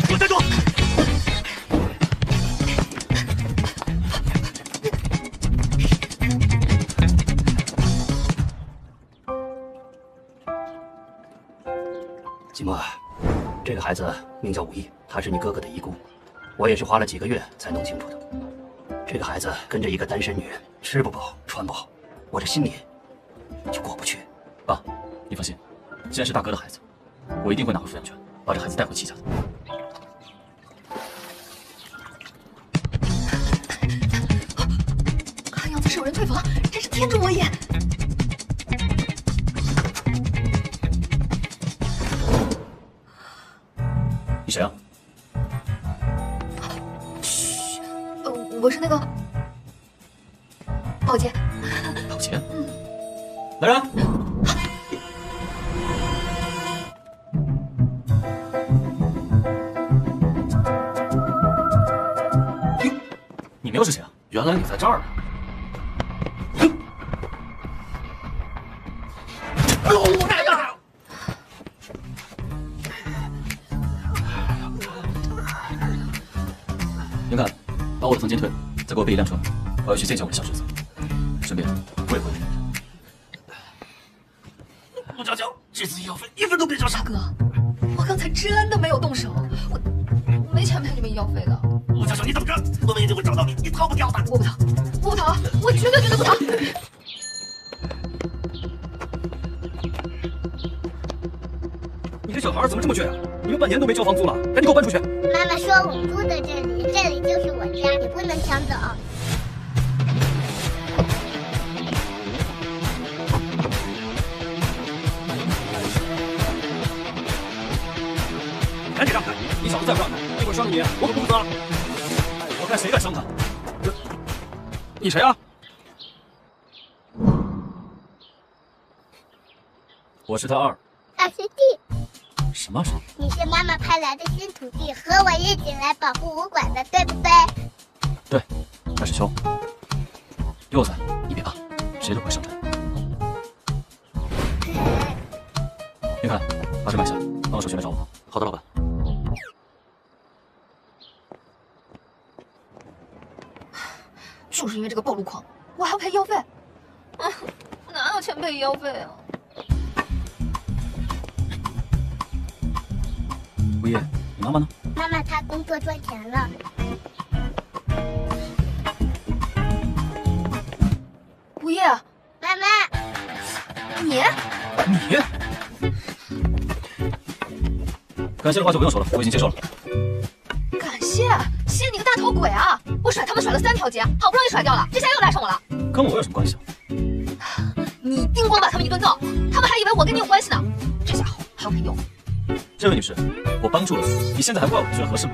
给我站住！ 季墨，这个孩子名叫武艺，他是你哥哥的遗孤，我也是花了几个月才弄清楚的。这个孩子跟着一个单身女人，吃不饱穿不好，我这心里就过不去。 爸，你放心，既然是大哥的孩子，我一定会拿回抚养权，把这孩子带回戚家的。 看样子是有人退房，真是天助我也！ 你谁啊？ 嘘，我是那个宝洁。 宝洁。来人！你们又是谁啊？ 原来你在这儿啊！哎呦，我来呀！ 严凯，把我的房间退了，再给我备一辆车，我要去见见我的小侄子，顺便我也回来。 陆娇娇，这次医药费1分都别少。 大哥，我刚才真的没有动手，我没钱赔你们医药费的。 陆娇娇，你等着，我们一定会找到你，你逃不掉的。 我不逃，我不逃，我绝对不逃。 你这小孩怎么这么倔啊？你们半年都没交房租了，赶紧给我搬出去！ 妈妈说我们住的这里就是我家，你不能抢走。 赶紧让开！你小子再不让开，一会儿伤了你，我可不负责。 我看谁敢伤他！ 你谁啊？ 我是他二师弟， 什么二师弟？ 你是妈妈派来的新徒弟，和我一起来保护武馆的，对不对？ 对，那是兄。柚子，你别怕，谁都不会伤他。云凯，把车买下，帮我手续来找我。好的，老板。 就是因为这个暴露狂，我还要赔医药费。哪有钱赔医药费啊？ 吴叶，你妈妈呢？ 妈妈她工作赚钱了。 吴叶， 妈妈， 你感谢的话就不用说了，我已经接受了。 感谢你个大头鬼啊！我甩他们甩了3条街，好不容易甩掉了，这下又赖上我了。 跟我有什么关系啊？ 你叮咣把他们一顿揍，他们还以为我跟你有关系呢。这家伙还要赔医药费。 这位女士，我帮助了你，你现在还怪我，你觉得合适吗？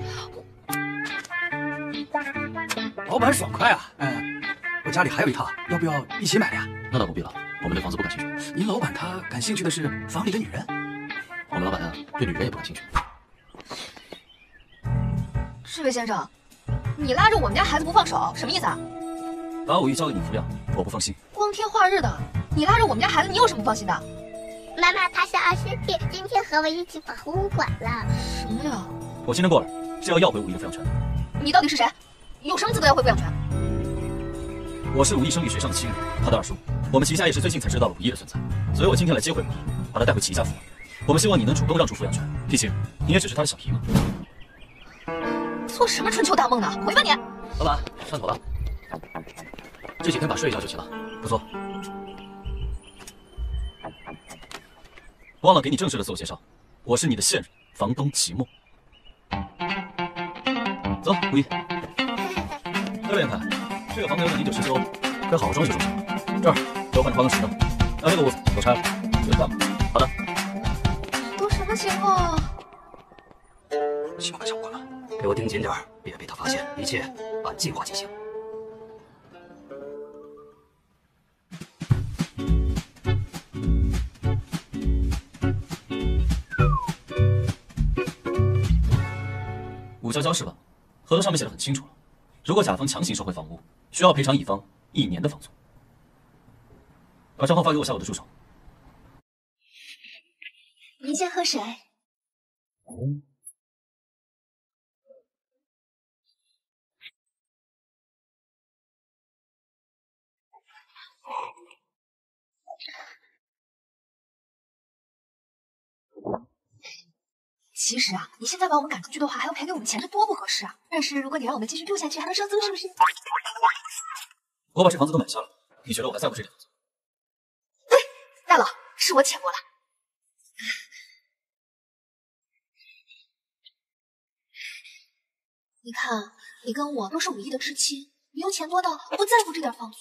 老板爽快啊！我家里还有一套，要不要一起买呀？ 那倒不必了，我们对房子不感兴趣。 您老板他感兴趣的是房里的女人。 我们老板啊，对女人也不感兴趣。 这位先生，你拉着我们家孩子不放手，什么意思啊？ 把武艺交给你抚养，我不放心。 光天化日的，你拉着我们家孩子，你有什么不放心的？ 妈妈她是二师弟，今天和我一起保护武馆了。 什么呀？ 我今天过来是要回武艺的抚养权的。 你到底是谁？有什么资格要回抚养权？ 我是武艺声誉学上的亲人，他的二叔。我们齐家也是最近才知道了武艺的存在，所以我今天来接回武艺，把他带回齐家抚养。我们希望你能主动让出抚养权，毕竟你也只是他的小姨嘛。 做什么春秋大梦呢？回吧你！ 老板，上头了。这几天把税交就齐了，不错。忘了给你正式的自我介绍，我是你的现任房东齐墨。走，武艺。对了，严凯，这个房子有点年久失修，该好好装修装修。这儿给我换成花岗石的。那个屋子都拆了，有人干吗？好的。 都什么情况啊？ 希望跟上我了，给我盯紧点，别被他发现，一切按计划进行。 武娇娇是吧？合同上面写的很清楚了，如果甲方强行收回房屋，需要赔偿乙方1年的房租。把账号发给我下午的助手。 你先喝水。 其实啊，你现在把我们赶出去的话，还要赔给我们钱，这多不合适啊！但是如果你让我们继续住下去，还能收租，是不是？ 我把这房子都买下了，你觉得我还在乎这点房子？ 对，大佬，是我浅薄了。你看，你跟我都是5亿的至亲，你有钱多到不在乎这点房租。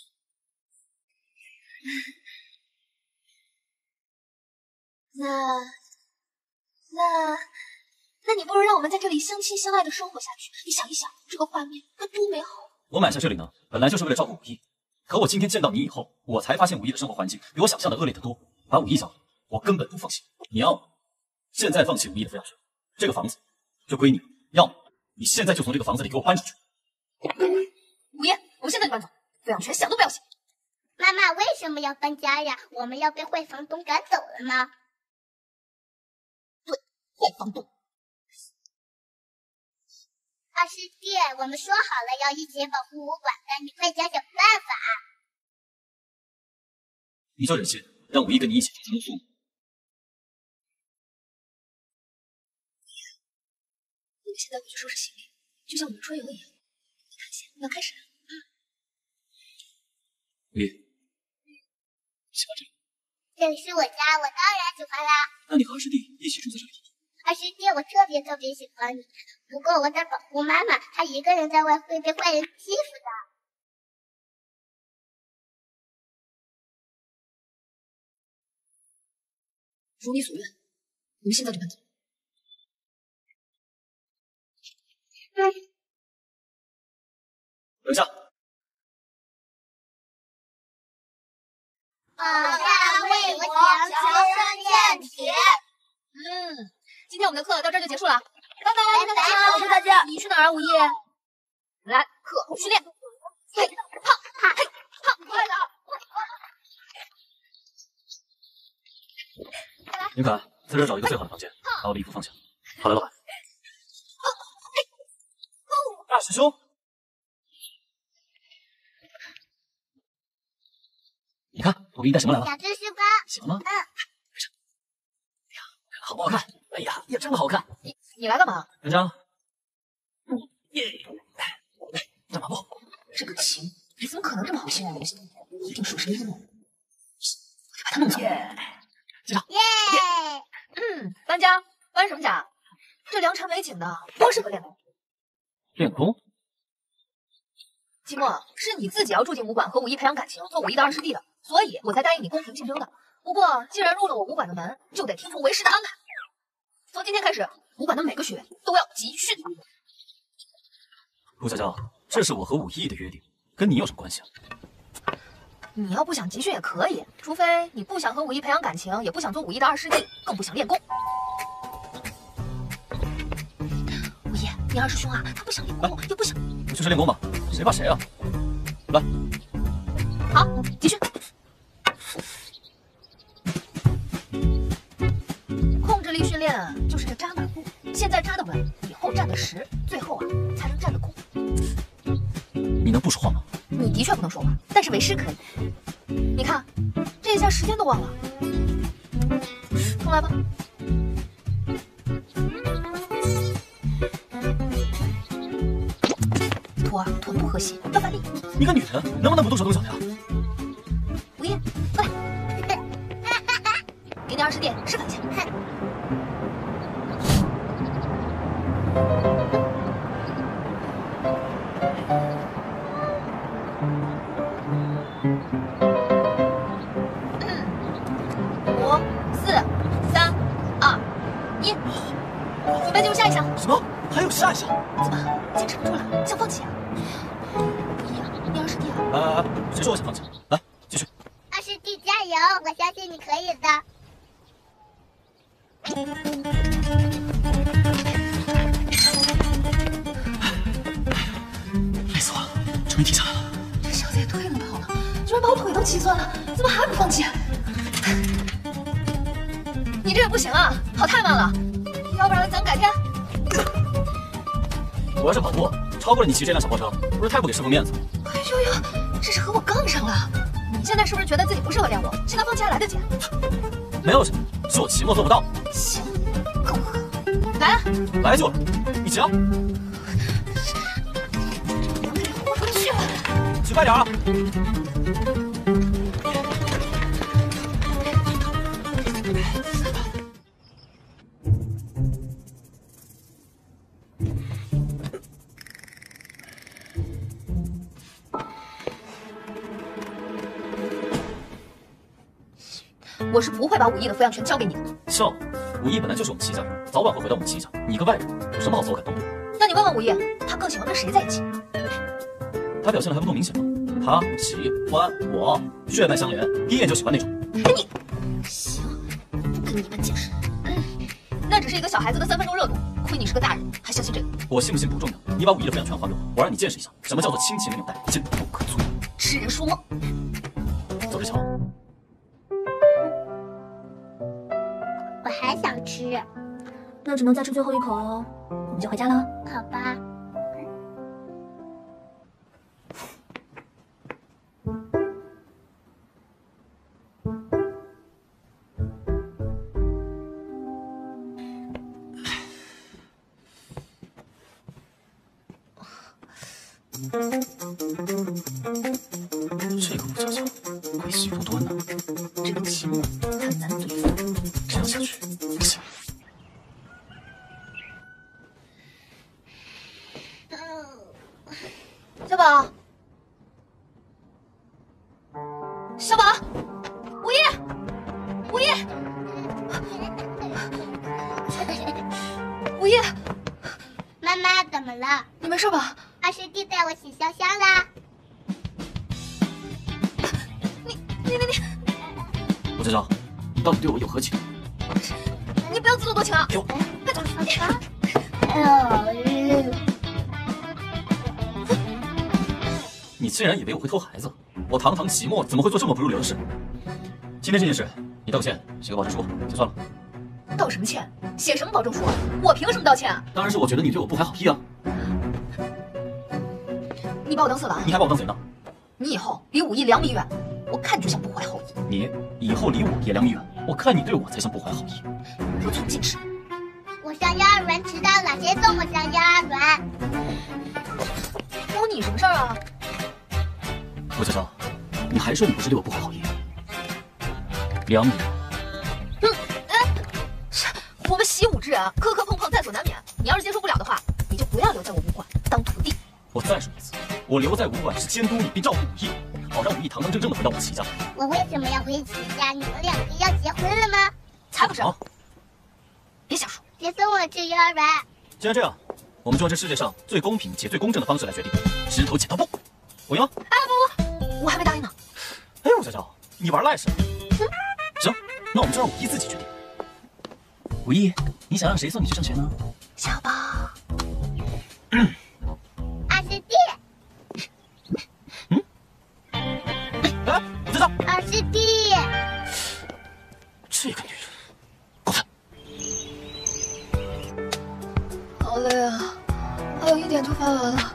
那你不如让我们在这里相亲相爱的生活下去。你想一想，这个画面该多美好！ 我买下这里呢，本来就是为了照顾5亿，可我今天见到你以后，我才发现5亿的生活环境比我想象的恶劣得多。把5亿交给我根本不放心。你要么现在放弃5亿的抚养权，这个房子就归你；要么你现在就从这个房子里给我搬出去。 5亿，我们现在就搬走，抚养权想都不要想。 妈妈为什么要搬家呀？我们要被坏房东赶走了吗？ 对，坏房东。 二师弟，我们说好了要一起保护武馆的，你快想想办法。 你就忍心让5亿跟你一起住住宿？ 你们现在回去收拾行李，就像我们春游一样。你看戏要开始了。 5亿，喜欢这里？ 这里是我家，我当然喜欢啦。 那你和二师弟一起住在这里？ 二师弟，我特别喜欢你，不过我在保护妈妈，她一个人在外会被坏人欺负的。 如你所愿，你们现在就搬走。 留下。 好大为国强身健体。 今天我们的课到这儿就结束了，拜拜， 拜拜， 谢谢大家。你去哪儿啊，5亿？来，课后训练。嘿，胖，嘿，胖，快点！ 林凯，在这儿找一个最好的房间，把我的衣服放下。好的，老板。大师兄，你看我给你带什么来了？ 小知识包。 喜欢吗？好不好看？哎呀，也真好看。 你来干嘛？ 文章。耶！站马步。 这个琴，你怎么可能这么好心啊？一定是有什么阴谋。我得把它弄走。 机长。 耶！ 搬家，搬什么家？这良辰美景的，多适合练功。 练功？ 期末是你自己要住进武馆和5亿培养感情，做5亿的二师弟的，所以我才答应你公平竞争的。不过既然入了我武馆的门，就得听从为师的安排。从今天开始，武馆的每个学员都要集训。 陆小娇，这是我和5亿的约定，跟你有什么关系啊？ 你要不想集训也可以，除非你不想和5亿培养感情，也不想做5亿的二师弟，更不想练功。5亿，你二师兄啊，他不想练功，也不想。 不就是练功吗？谁怕谁啊？来， 好，集训。控制力训练就是这扎马步，现在扎得稳，以后站得实，最后啊才能站得空。 你能不说话吗？ 你的确不能说话，但是为师可以。你看，这一下时间都忘了。重来吧。臀部核心要发力。 你个女人，能不能不动手动脚的呀 ？5亿，过来，给你二师弟示范一下。5、4、3、2、1，准备进入下一项。 什么？还有下一项？ 怎么坚持不住了？想放弃啊？5亿啊，你二师弟啊？ 谁说我想放弃？来，继续。 二师弟加油，我相信你可以的。 累死我了，终于停下来了。 这小子也忒能跑了，居然把我腿都骑酸了，怎么还不放弃？你这也不行啊，跑太慢了，要不然咱改天。 我要是跑步超过了你骑这辆小破车，不是太不给师傅面子？ 哎呦呦，这是和我杠上了。 你现在是不是觉得自己不适合练武？现在放弃还来得及。 没有什么，是我期末做不到。 行，够狠，来啊！ 来就来，你急啊？ 我去， 骑快点啊！ 我是不会把武艺的抚养权交给你的。 笑，武艺本来就是我们齐家人，早晚会回到我们齐家。你一个外人，有什么好自我感动的？ 那你问问武艺，他更喜欢跟谁在一起？ 他表现的还不够明显吗？他喜欢我，血脉相连，一眼就喜欢那种。 你行，不跟你们解释。那只是一个小孩子的3分钟热度，亏你是个大人，还相信这个。 我信不信不重要，你把武艺的抚养权还给我，我让你见识一下什么叫做亲情的纽带，坚不可摧。 痴人说梦。 走着瞧。 我还想吃， 那只能再吃最后一口哦，我们就回家了。 好吧。 这个不悄悄，诡计多端呢。 这个期末很难对付， 这样下去不行。 小宝，小宝，武艺，武艺，武艺， 妈妈怎么了？ 你没事吧？ 二师弟带我洗香香啦。 你， 吴教授，你到底对我有何企图？ 你不要自作多情啊！ 哟，你竟然以为我会偷孩子？我堂堂期末怎么会做这么不入流的事？今天这件事，你道个歉，写个保证书就算了。 道什么歉？写什么保证书？我凭什么道歉啊？ 当然是我觉得你对我不怀好意啊！ 你把我当色狼？ 你还把我当贼呢？ 你以后离武艺2米远，我看你就像不怀好意。 你以后离我也2米远，我看你对我才像不怀好意。 无存矜持。 我上幼儿园迟到了，谁送我上幼儿园？ 关你什么事儿啊？ 吴教授，你还说你不是对我不怀好意？2米。 我们习武之人，磕磕碰碰在所难免。你要是接受不了的话，你就不要留在我武馆当徒弟。 我再说一次，我留在武馆是监督你并照顾武艺，好让武艺堂堂正正的回到我齐家。 我为什么要回齐家？你们2个要结婚了吗？ 才不是！ 好， 别瞎说。 别送我去幼儿园。 既然这样，我们就按这世界上最公平且最公正的方式来决定，石头剪刀布。我赢了。 哎不，我还没答应呢。 哎，吴小娇，你玩赖是吧？行，那我们就让武艺自己决定。武艺，你想让谁送你去上学呢？ 小宝， 二师弟， 哎，吴小娇， 二师弟， 这个女人，滚蛋！ 好累啊，还有1点就发完了。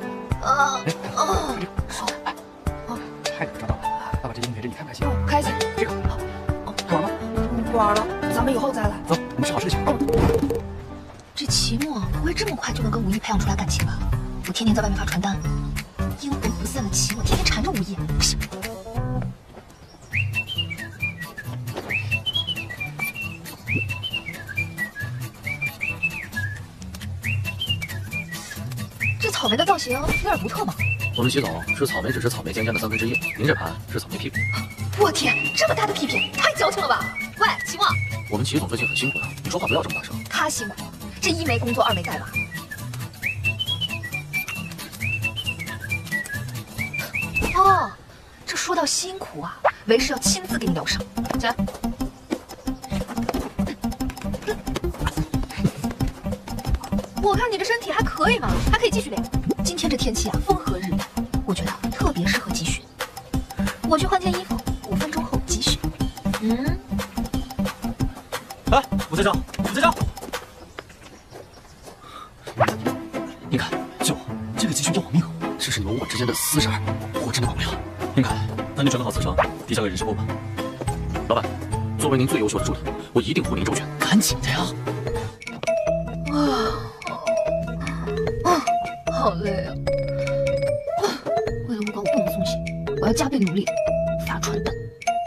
太可抓到了！爸爸这今天陪着你开不开心？ 开心。 这个好，不玩吗？ 不玩了，咱们以后再来。 走，我们吃好吃的去。 这期末不会这么快就能跟武艺培养出来感情吧？我天天在外面发传单，阴魂不散的期末天天缠着武艺，不行。这草莓的造型有点独特嘛。 我们洗澡吃草莓只是草莓尖尖的1/3叶，您这盘是草莓屁股。 我天，这么大的屁屁，太矫情了吧！喂，期末， 我们齐总最近很辛苦的，你说话不要这么大声。 他辛苦，这1没工作，2没带娃。哦，这说到辛苦啊，为师要亲自给你疗伤。起来。我看你这身体还可以嘛，还可以继续练。今天这天气啊，风和日丽，我觉得特别适合集训。我去换件衣服，5分钟后集训。 哎，吴家长，吴家长，您看，就这个集训要我命， 这是你们武馆之间的私事儿，我真的管不了。 您看，那你准备好辞呈，递交给人事部吧。老板，作为您最优秀的助理，我一定护您周全。赶紧的呀！ 好累啊！为了物管，我不能松懈，我要加倍努力发传单。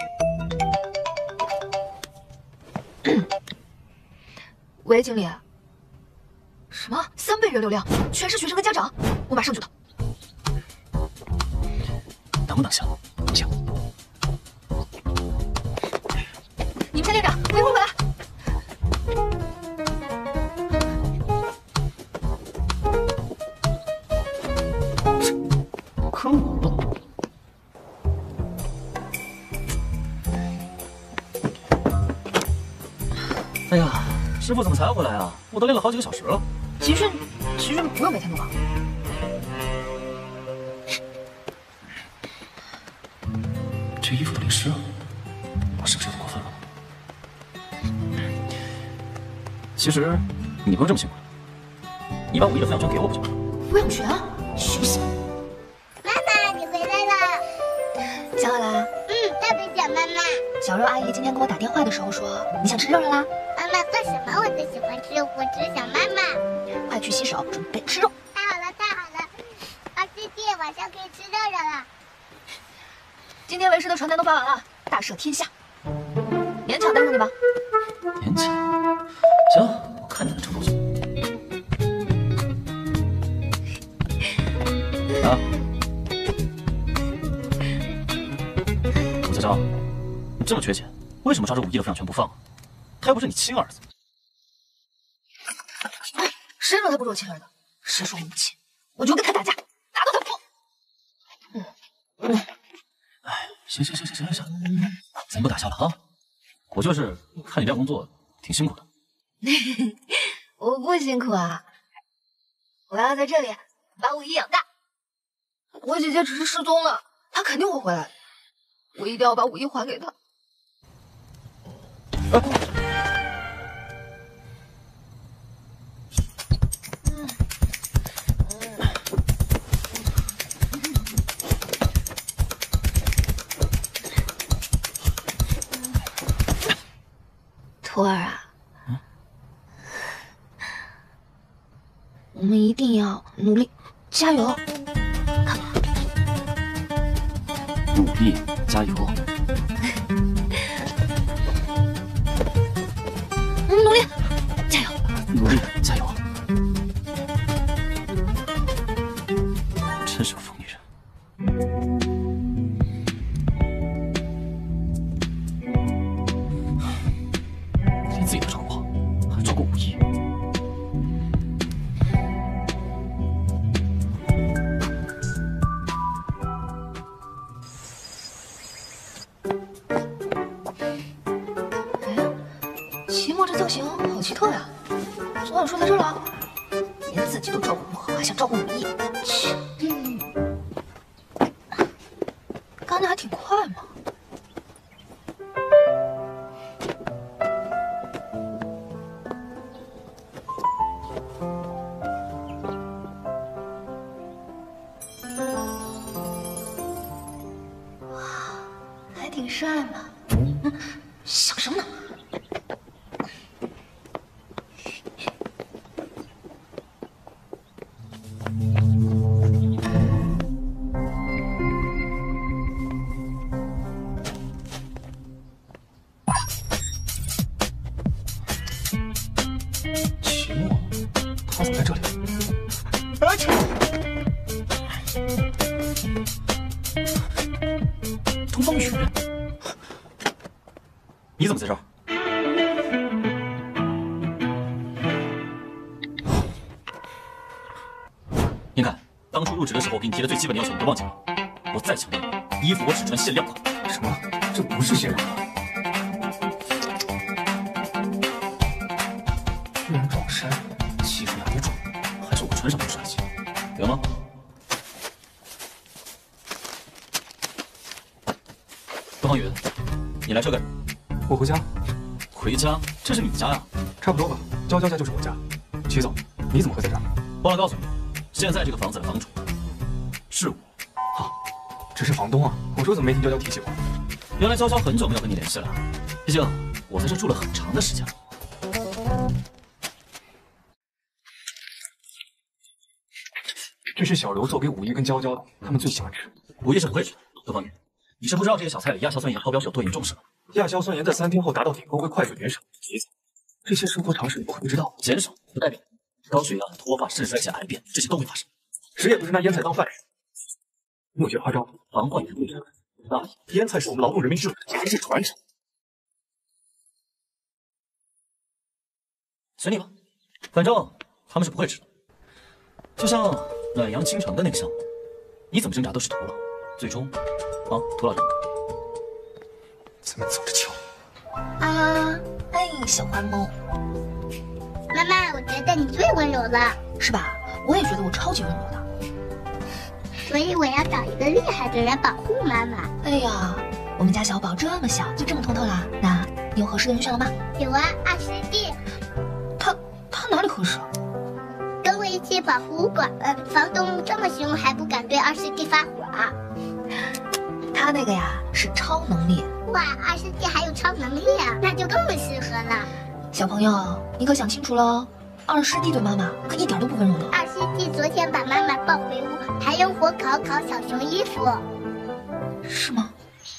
喂，经理。什么3倍人流量，全是学生跟家长，我马上就到。 能不能行？行。 你们先练着，我一会儿回来。 坑我吧！哎呀，师傅怎么才回来啊？我都练了好几个小时了。 集训不用每天都忙。 这衣服都淋湿了，我是不是有点过分了？其实你不用这么辛苦的，你把5亿的抚养权给我不就完了？ 抚养权？休想！ 妈妈，你回来了。 想好了？ 特别想妈妈。 小肉阿姨今天跟我打电话的时候说，你想吃肉了啦？ 妈妈做什么我都喜欢吃，我只想妈妈。 快去洗手，准备吃肉。 太好了，太好了！啊，师弟，晚上可以吃肉了。 今天为师的传单都发完了，大赦天下，勉强担任你吧。 勉强？行，我看你能撑多久。啊，吴小昭，你这么缺钱，为什么抓着5亿的抚养权不放啊？他又不是你亲儿子。 谁说他不是我亲儿子？谁说我母亲？我就跟他打架，打到他破。 哎，行，咱不打架了啊！我就是看你这样工作挺辛苦的。 我不辛苦啊，我要在这里把5亿养大。我姐姐只是失踪了，她肯定会回来，我一定要把5亿还给她。徒儿啊，我们一定要努力，加油！ 努力加油！ 努力加油！ 努力加油！真是个疯女人。连自己都照顾好，还照顾5亿。 齐墨这造型好奇特呀！昨晚睡在这儿了，连自己都照顾不好，还想照顾5亿，切！干的还挺快嘛。还挺帅嘛。想什么呢？ 齐墨，他怎么在这里？哎，东方雨，你怎么在这儿？您看，当初入职的时候给你提的最基本的要求，你都忘记了。我再强调一遍，衣服我只穿限量款。 什么？这不是限量款。居然撞衫， 其实哪里撞，还是我穿上更帅气，对吗？东方云，你来这干什么？ 我回家。 回家？这是你家呀？ 差不多吧，娇娇家就是我家。齐总，你怎么会在这儿？ 忘了告诉你，现在这个房子的房主是我。 好， 这是房东啊！我说怎么没听娇娇提起过？ 原来娇娇很久没有跟你联系了，毕竟我在这住了很长的时间了。 这是小柔做给武艺跟娇娇的，他们最喜欢吃。 武艺是不会吃的，窦方宇，你是不知道这些小菜里亚硝酸盐超标是有多严重是吗？ 亚硝酸盐在3天后达到顶峰会快速减少，这些生活常识你不会不知道。 减少不代表高血压、脱发、肾衰竭、癌变这些都会发生。 谁也不是拿腌菜当饭吃，你有些夸张。 防患于未然，大爷， 腌菜是我们劳动人民智慧的节日传承。 随你吧，反正他们是不会吃的。就像暖阳倾城的那个项目，你怎么挣扎都是徒劳，最终徒劳成功。 咱们走着瞧。 哎，小花猫， 妈妈，我觉得你最温柔了， 是吧？我也觉得我超级温柔的。 所以我要找一个厉害的人保护妈妈。 哎呀，我们家小宝这么小就这么通透啦？那你有合适的人选了吗？ 有啊，二师弟。 他哪里合适？ 跟我一起保护馆。房东这么凶还不敢对二师弟发火啊？ 他那个呀是超能力。 哇，二师弟还有超能力啊，那就更适合了。 小朋友，你可想清楚喽，二师弟对妈妈可一点都不温柔呢。 二师弟昨天把妈妈抱回屋，还用火烤小熊衣服。 是吗？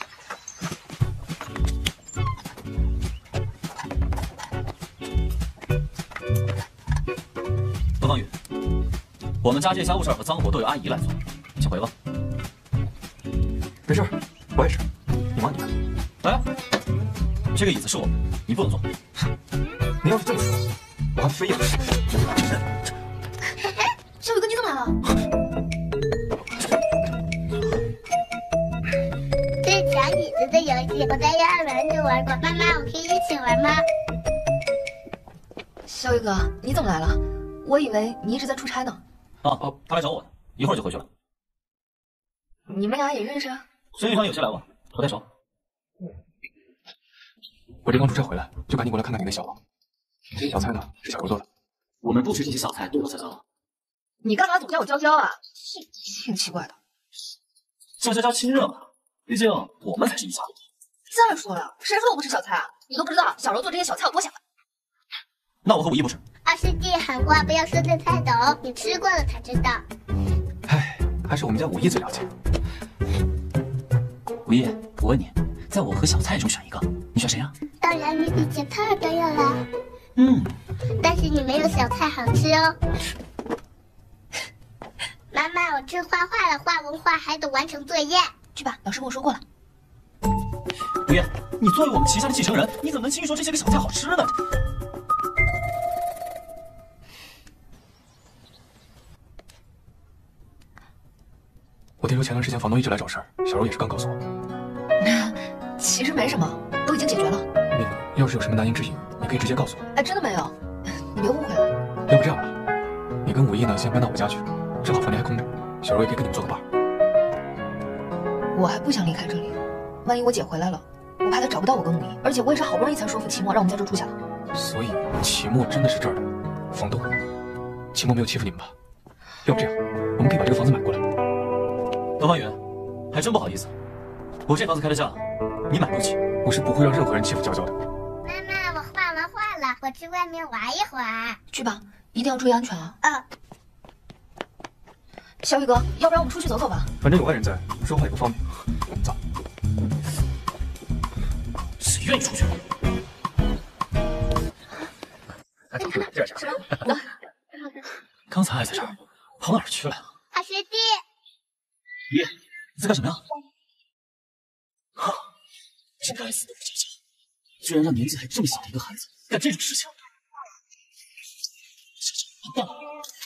窦方宇，我们家这家务事和脏活都由阿姨来做，请回吧。 没事，我也是。你忙你的。 哎，这个椅子是我的，你不能坐。 你要是这么说，我还非要试。 小宇哥，你怎么来了？ 这是抢椅子的游戏，我在幼儿园就玩过。妈妈，我可以一起玩吗？ 小宇哥，你怎么来了？我以为你一直在出差呢。 他来找我的，一会儿就回去了。 你们俩也认识？ 生意上有些来往，不太熟。 我这刚出差回来，就赶紧过来看看你的小王。这些小菜呢，是小柔做的。 我们不吃这些小菜，对我才糟。 你干嘛总叫我娇娇啊？挺奇怪的。 叫娇娇亲热嘛，毕竟我们才是一家人。 再说了，谁说我不吃小菜啊？你都不知道小柔做这些小菜有多下饭。 那我和武艺不吃。 二师弟喊话不要说的太陡，你吃过了才知道。 唉，还是我们家武艺最了解。 武艺，我问你，在我和小菜中选一个，你选谁啊？ 当然你比小菜儿重要啦。但是你没有小菜好吃哦。妈妈，我吃画画了，画文画还得完成作业。 去吧，老师跟我说过了。 武艺，你作为我们旗下的继承人，你怎么能轻易说这些个小菜好吃呢？ 我听说前段时间房东一直来找事儿，小柔也是刚告诉我。 其实没什么，都已经解决了。 你要是有什么难言之隐，你可以直接告诉我。 哎，真的没有，你别误会了。 要不这样吧，你跟武艺呢先搬到我家去，正好房间还空着，小柔也可以跟你们做个伴儿。 我还不想离开这里，万一我姐回来了，我怕她找不到我跟武艺，而且我也是好不容易才说服齐墨让我们在这住下的。 所以齐墨真的是这儿的房东，齐墨没有欺负你们吧？要不这样，我们可以把这个房子买过来。 窦方宇，还真不好意思，我这房子开的价，你买不起。 我是不会让任何人欺负娇娇的。 妈妈，我画完画了，我去外面玩一会儿。 去吧，一定要注意安全啊。 嗯。 小宇哥，要不然我们出去走走吧？ 反正有外人在，说话也不方便。走。 谁愿意出去？ 这样。 什么？ 刚才还在这儿，跑哪儿去了？ 二师弟。 爷，你在干什么呀？哈，这该死的娇娇，居然让年纪还这么小的一个孩子干这种事情。完蛋了！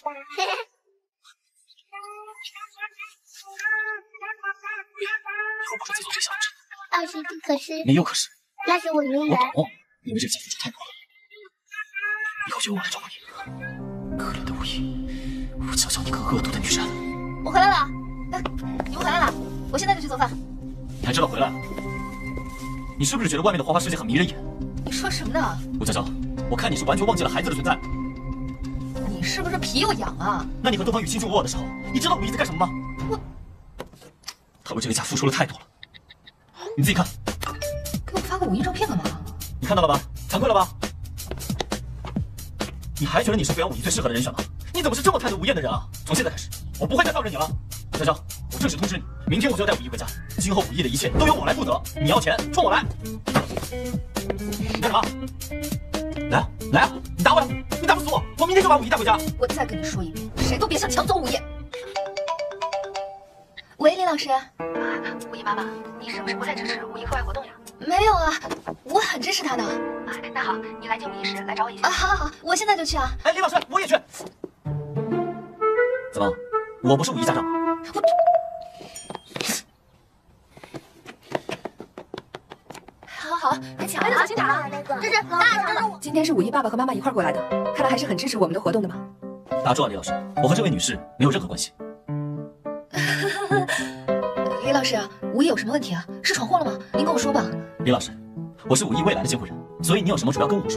以后不准再做这小事。 二师弟，可是没有可是。 那是我女我儿。 懂，因为这个家付出太多了，以后就由我来照顾你。可怜的武艺，我教教你个恶毒的女人。 我回来了。你们回来了，我现在就去做饭。 你还知道回来？你是不是觉得外面的花花世界很迷人眼？ 你说什么呢？ 吴娇娇，我看你是完全忘记了孩子的存在。 你是不是皮又痒啊？ 那你和窦方宇卿卿我我的时候，你知道武艺在干什么吗？ 他为这个家付出了太多了。你自己看， 给我发个5亿照片干嘛？ 你看到了吧？惭愧了吧？你还觉得你是抚养5亿最适合的人选吗？你怎么是这么贪得无厌的人啊？从现在开始，我不会再放任你了。潇潇，我正式通知你，明天我就要带5亿回家，今后5亿的一切都由我来负责。你要钱，冲我来！干什么？来啊，来啊！你打我呀！你打不死我，我明天就把5亿带回家。 我再跟你说一遍，谁都别想抢走5亿。喂，林老师。 5亿妈妈，你是不是不太支持5亿课外活动呀？ 没有啊，我很支持他的。 那好，你来接5亿时来找我一下。 好好好，我现在就去啊。 哎，林老师，我也去。怎么，我不是5亿家长吗？ 好好，快抢啊！ 警察， 这是大人物。 今天是5亿爸爸和妈妈一块过来的，看来还是很支持我们的活动的嘛。 打住啊，李老师，我和这位女士没有任何关系。 李老师，5亿有什么问题啊？是闯祸了吗？您跟我说吧。 李老师，我是5亿未来的监护人，所以你有什么主要跟我说。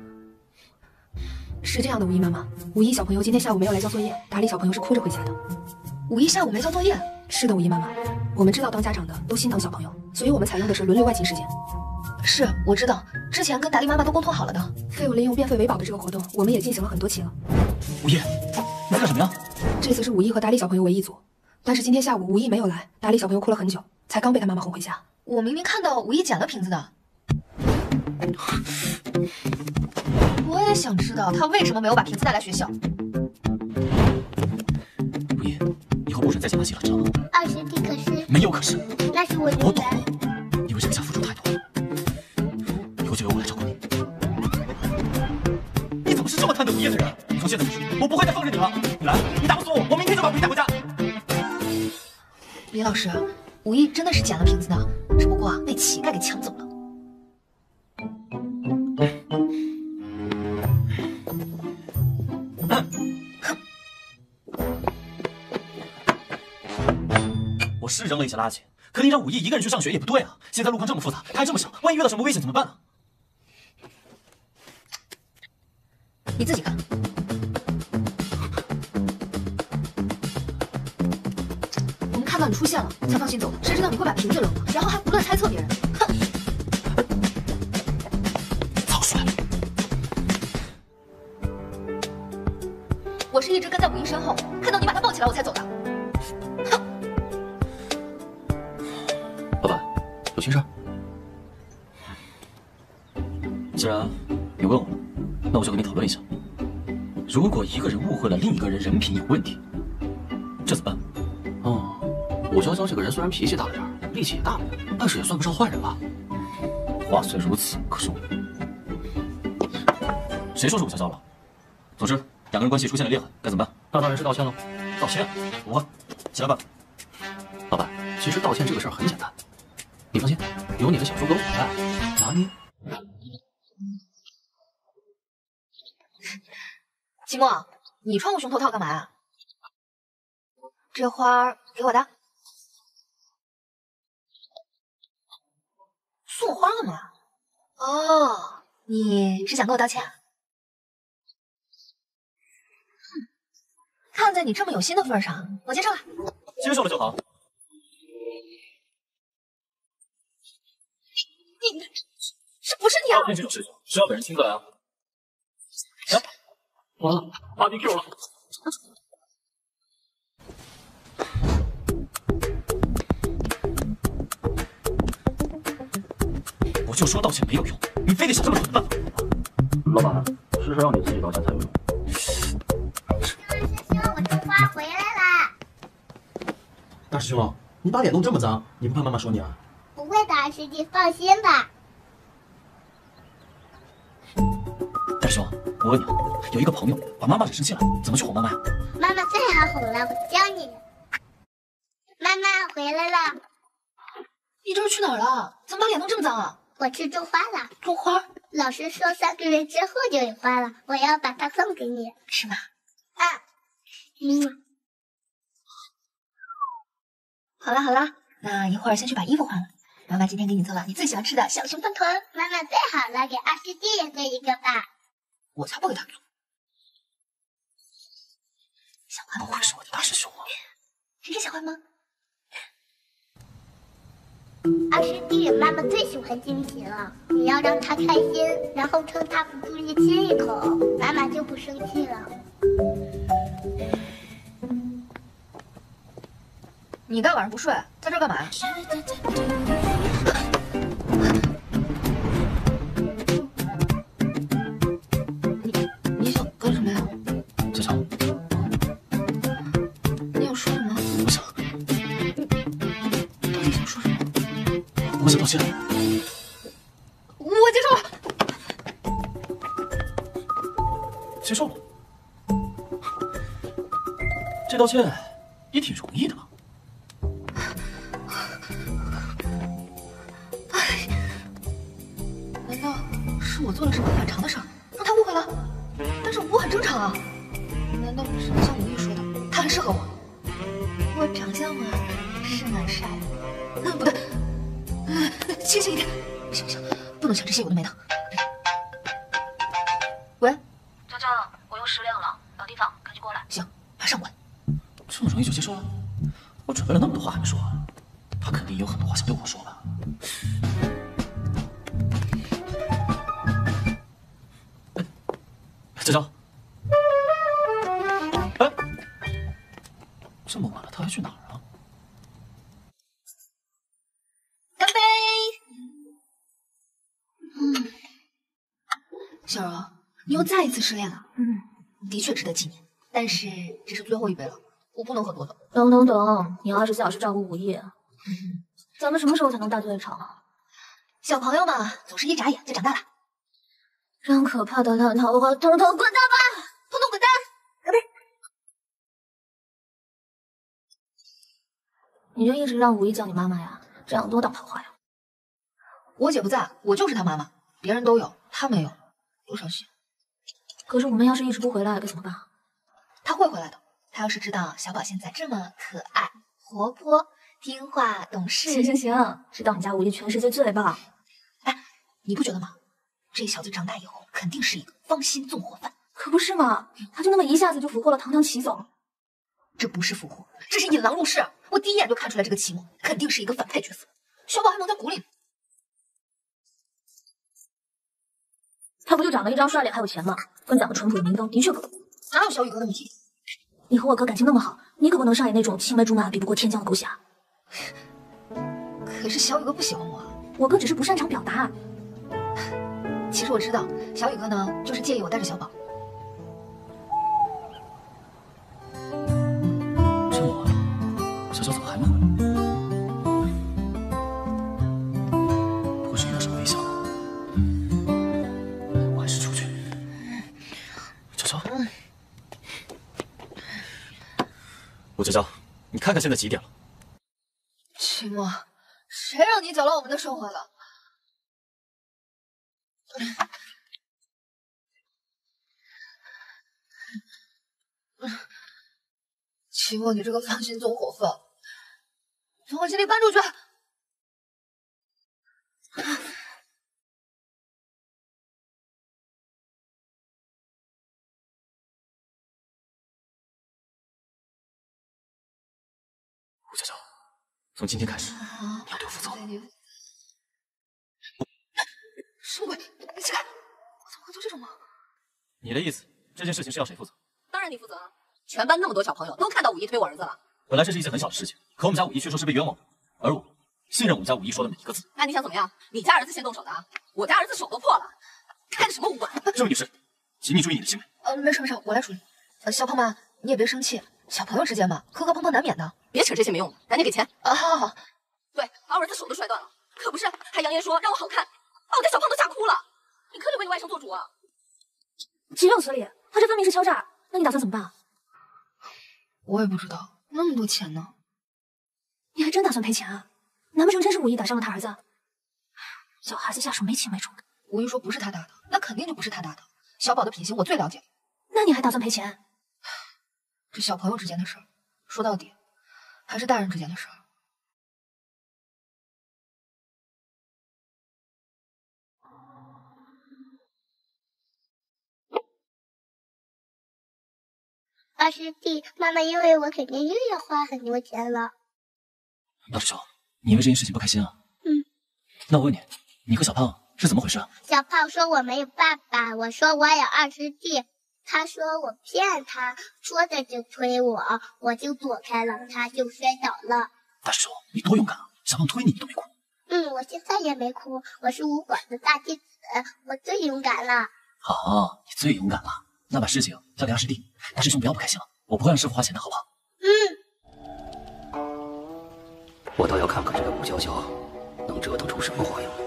是这样的，5亿妈妈，5亿小朋友今天下午没有来交作业，达理小朋友是哭着回家的。 5亿下午没交作业？ 是的，5亿妈妈，我们知道当家长的都心疼小朋友，所以我们采用的是轮流外勤时间。 是，我知道，之前跟达利妈妈都沟通好了的。 废物利用变废为宝的这个活动，我们也进行了很多期了。 5亿，你在干什么呀？ 这次是5亿和达理小朋友为一组，但是今天下午5亿没有来，达理小朋友哭了很久，才刚被他妈妈哄回家。 我明明看到5亿捡了瓶子的。我也想知道他为什么没有把瓶子带来学校。 5亿，以后不准再捡垃圾了，知道吗 20弟可是没有可是， 那是我我懂的。， 你为这个家付出太多了，以后就由我来照顾你。你怎么是这么贪得无厌的人？从现在开始，我不会再放任你了。你来，你打不死我，我明天就把5亿带回家。 李老师，5亿真的是捡了瓶子的，只不过被乞丐给抢走了。 我是扔了一些垃圾，可你让5亿一个人去上学也不对啊！现在路况这么复杂，他还这么小，万一遇到什么危险怎么办啊？ 你自己看。我们看到你出现了，才放心走的，谁知道你会把瓶子扔了，然后还胡乱猜测别人。哼！ 早说了。 我是一直跟在5亿身后，看到你把他抱起来我才走的。 老板，有心事？ 既然你问我了，那我就跟你讨论一下。如果一个人误会了另一个人人品有问题，这怎么办？ 哦，武娇娇这个人虽然脾气大了点，力气也大了点，但是也算不上坏人吧？ 话虽如此，可是我……谁说是武娇娇了？总之，两个人关系出现了裂痕，该怎么办？ 那当然是道歉喽。 道歉？我起来吧。 老板，其实道歉这个事儿很简单，你放心，有你的小猪狗我在，拿捏。 秦墨，你穿过熊头套干嘛啊？这花给我的。送花干嘛？哦，你是想跟我道歉啊？看在你这么有心的份上，我接受了。 接受了就好。 你这不是你啊！ 道歉这种事情需要本人亲自来啊。哎，完了，BBQ 了。我就说道歉没有用，你非得想这么蠢的办法。 老板，是让你自己道歉才有用。 我种花回来啦！ 大师兄，你把脸弄这么脏，你不怕妈妈说你啊？ 不会的，师弟放心吧。 大师兄，我问你啊，有一个朋友把妈妈惹生气了，怎么去哄妈妈呀？ 妈妈最好哄了，我教你。妈妈回来了， 你这是去哪儿了？怎么把脸弄这么脏啊？ 我去种花了。 种花？ 老师说3个月之后就有花了，我要把它送给你。 是吗？ 啊， 好了好了，那一会儿先去把衣服换了。妈妈今天给你做了你最喜欢吃的小熊饭团。 妈妈最好了，给二师弟也做一个吧。 我才不给他做。想换不会是我的大师兄啊？ 你也想换吗？ 二师弟，妈妈最喜欢惊喜了。你要让他开心，然后趁他不注意亲一口，妈妈就不生气了。 你大晚上不睡，在这干嘛呀？你想干什么呀？ 小乔， 你要说什么？ 我想， 到底想说什么？ 我想道歉。 我接受了。 接受了。这道歉也挺容易的嘛。 难道是我做了什么反常的事儿，让他误会了？但是我很正常啊。难道是像武艺说的，他很适合我？我长相嘛，是蛮帅的。不对，清醒一点，行不行？不能想这些有的没的。喂， 娇娇，我又失恋了，有地方赶紧过来。 行，马上过来。 这么容易就接受了？我准备了那么多话还没说，他肯定有很多话想对我说吧。娇娇，哎，这么晚了，他还去哪儿啊？ 干杯！小柔，你又再一次失恋了。的确值得纪念，但是这是最后一杯了，我不能喝多的。 懂，你要24小时照顾武艺。咱们什么时候才能大醉一场啊？ 小朋友嘛，总是一眨眼就长大了。 让可怕的烂桃花统统滚蛋吧！ 统统滚蛋！干杯！ 你就一直让武艺叫你妈妈呀？这样多挡桃花呀！ 我姐不在，我就是她妈妈，别人都有，她没有，多伤心。 可是我们要是一直不回来，该怎么办？ 她会回来的。她要是知道小宝现在这么可爱、活泼、听话、懂事， 行，知道你家武艺全世界最棒。 哎，你不觉得吗？这小子长大以后肯定是一个芳心纵火犯。 可不是嘛，他就那么一下子就俘获了堂堂齐总。 这不是俘获，这是引狼入室。我第一眼就看出来这个齐墨肯定是一个反派角色。小宝还蒙在鼓里呢。 他不就长了一张帅脸还有钱吗？跟咱们淳朴的民风的确不同。 哪有小雨哥那么铁？ 你和我哥感情那么好，你可不能上演那种青梅竹马比不过天降的狗血。 可是小雨哥不喜欢我啊。 我哥只是不擅长表达。 其实我知道，小雨哥呢，就是介意我带着小宝。 这么晚，小娇怎么还没回来？不会是遇到什么危险了？我还是出去。娇娇，娇娇，你看看现在几点了？ 齐墨，谁让你搅乱我们的生活了？齐墨，你这个芳心纵火犯，从我心里搬出去！ 吴娇娇，从今天开始，你要对我负责。 什么鬼？你起开！我怎么会做这种梦？ 你的意思，这件事情是要谁负责？ 当然你负责啊！全班那么多小朋友都看到武艺推我儿子了。 本来这是一件很小的事情，可我们家武艺却说是被冤枉的，而我信任我们家武艺说的每一个字。 那你想怎么样？你家儿子先动手的啊！我家儿子手都破了，开的什么武馆？ 这位女士，请你注意你的行为。 没事，我来处理。小胖妈，你也别生气，小朋友之间嘛，磕磕碰碰难免的。 别扯这些没用的，赶紧给钱啊！好。 对，把我儿子手都摔断了，可不是，还扬言说让我好看，把我家小胖都吓哭了。你可得为你外甥做主啊！ 岂有此理！他这分明是敲诈，那你打算怎么办？ 我也不知道，那么多钱呢？ 你还真打算赔钱啊？难不成真是武艺打伤了他儿子？小孩子下手没轻没重的。 武艺说不是他打的，那肯定就不是他打的。小宝的品行我最了解。 那你还打算赔钱？ 这小朋友之间的事儿，说到底还是大人之间的事儿。 二师弟，妈妈因为我肯定又要花很多钱了。 大师兄，你因为这件事情不开心啊？ 那我问你，你和小胖是怎么回事啊？ 小胖说我没有爸爸，我说我有二师弟，他说我骗他，说着就推我，我就躲开了，他就摔倒了。 大师兄，你多勇敢啊！小胖推你都没哭。 我现在也没哭，我是武馆的大弟子，我最勇敢了。 哦，你最勇敢了，那把事情交给二师弟。大师兄不要不开心了，我不会让师傅花钱的，好不好？ 我倒要看看这个武娇娇能折腾出什么花样来。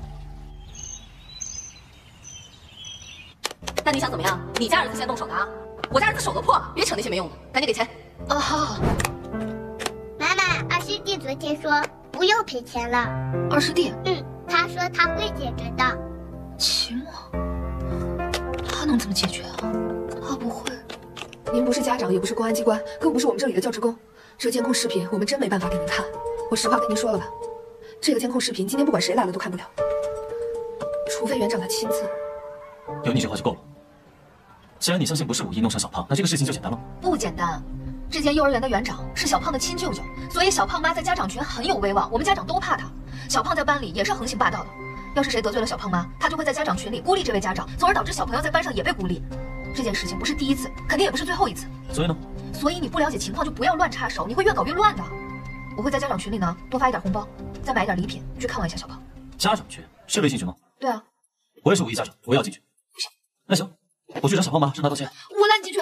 那你想怎么样？你家儿子先动手的啊！我家儿子手都破了，别扯那些没用的，赶紧给钱。 好好。 妈妈，二师弟昨天说不用赔钱了。 二师弟？ 他说他会解决的。 秦墨，他能怎么解决啊？他不会。 您不是家长，也不是公安机关，更不是我们这里的教职工，这监控视频我们真没办法给您看。我实话跟您说了吧，这个监控视频今天不管谁来了都看不了，除非园长他亲自。 有你这话就够了。既然你相信不是武艺弄伤小胖，那这个事情就简单了。 不简单，这间幼儿园的园长是小胖的亲舅舅，所以小胖妈在家长群很有威望，我们家长都怕她。小胖在班里也是横行霸道的，要是谁得罪了小胖妈，他就会在家长群里孤立这位家长，从而导致小朋友在班上也被孤立。这件事情不是第一次，肯定也不是最后一次。 所以呢？ 所以你不了解情况就不要乱插手，你会越搞越乱的。我会在家长群里呢多发一点红包，再买一点礼品去看望一下小胖。 家长群是微信群吗？ 对啊。 我也是武艺家长，我也要进去。 不行。 那行，我去找小胖妈，向她道歉。 我拉你进去。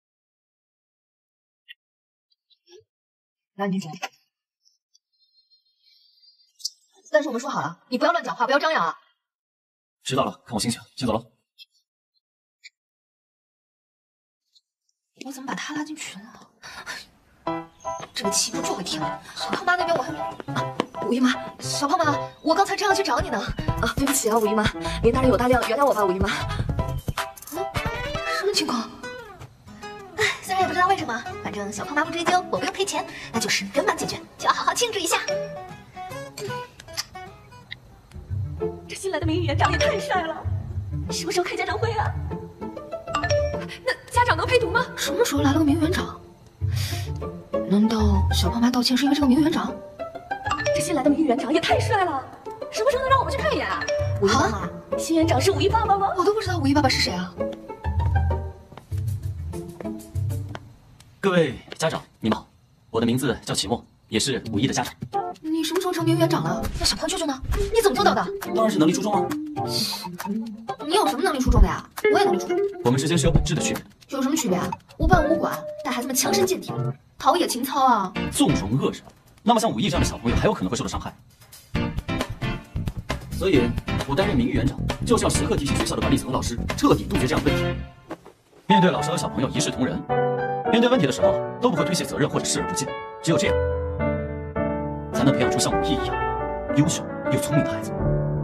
拉你进去。但是我们说好了，你不要乱讲话，不要张扬啊。 知道了，看我心情，先走了。 我怎么把他拉进群了？这个齐木就会听。小胖妈那边我还没……武姨妈，小胖妈，我刚才正要去找你呢。对不起啊，武姨妈，您大人有大量，原谅我吧，武姨妈。什么情况？虽然也不知道为什么，反正小胖妈不追究，我不用赔钱，那就是圆满解决，就要好好庆祝一下。 这新来的名誉园长也太帅了，什么时候开家长会啊？那家长能陪读吗？ 什么时候来了个名誉园长？难道小胖妈道歉是因为这个名誉园长？ 这新来的名誉园长也太帅了，什么时候能让我们去看一眼啊？ 武艺妈妈， 新园长是武艺爸爸吗？ 我都不知道武艺爸爸是谁啊！ 各位家长，你们好，我的名字叫齐墨，也是武艺的家长。 你什么时候成名誉园长了？那小胖舅舅呢？你怎么做到的？ 当然是能力出众啊！ 你有什么能力出众的呀？我也能力出众。 我们之间是有本质的区别。 有什么区别啊？我办武馆，带孩子们强身健体，陶冶情操啊！ 纵容恶人，那么像武艺这样的小朋友还有可能会受到伤害。所以，我担任名誉园长，就是要时刻提醒学校的管理层和老师，彻底杜绝这样的问题。面对老师和小朋友一视同仁，面对问题的时候都不会推卸责任或者视而不见。只有这样，才能培养出像武艺一样优秀又聪明的孩子。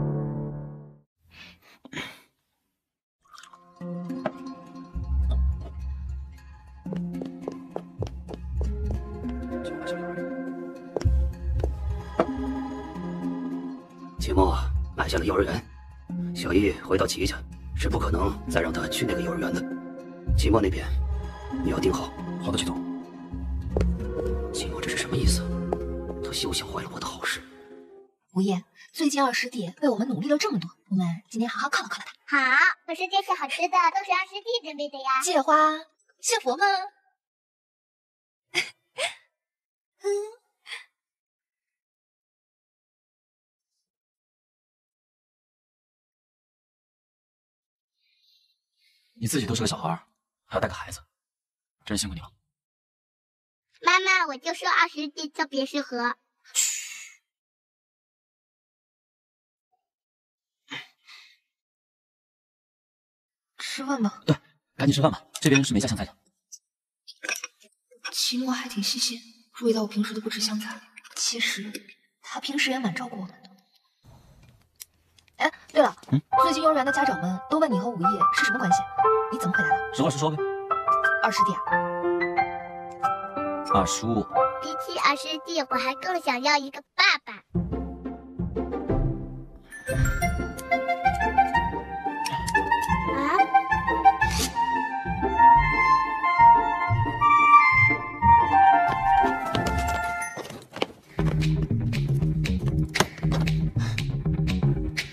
齐墨买下了幼儿园，小易回到齐家是不可能再让他去那个幼儿园的。齐墨那边你要盯好。 好的，齐总。 齐墨这是什么意思？他休想坏了我的好事。 吴叶，最近二师弟为我们努力了这么多，我们今天好好犒劳犒劳他。 好，可是这些好吃的都是二师弟准备的呀。 借花献佛吗？ 你自己都是个小孩，还要带个孩子，真辛苦你了。 妈妈，我就说二师弟特别适合。 吃饭吧。 对，赶紧吃饭吧，这边是没加香菜的。 齐墨还挺细心，注意到我平时都不吃香菜。其实他平时也蛮照顾我们的。哎，对了，最近幼儿园的家长们都问你和武艺是什么关系，你怎么回答的？ 实话实说呗。 二师弟啊。 二叔。 比起二师弟，我还更想要一个爸爸。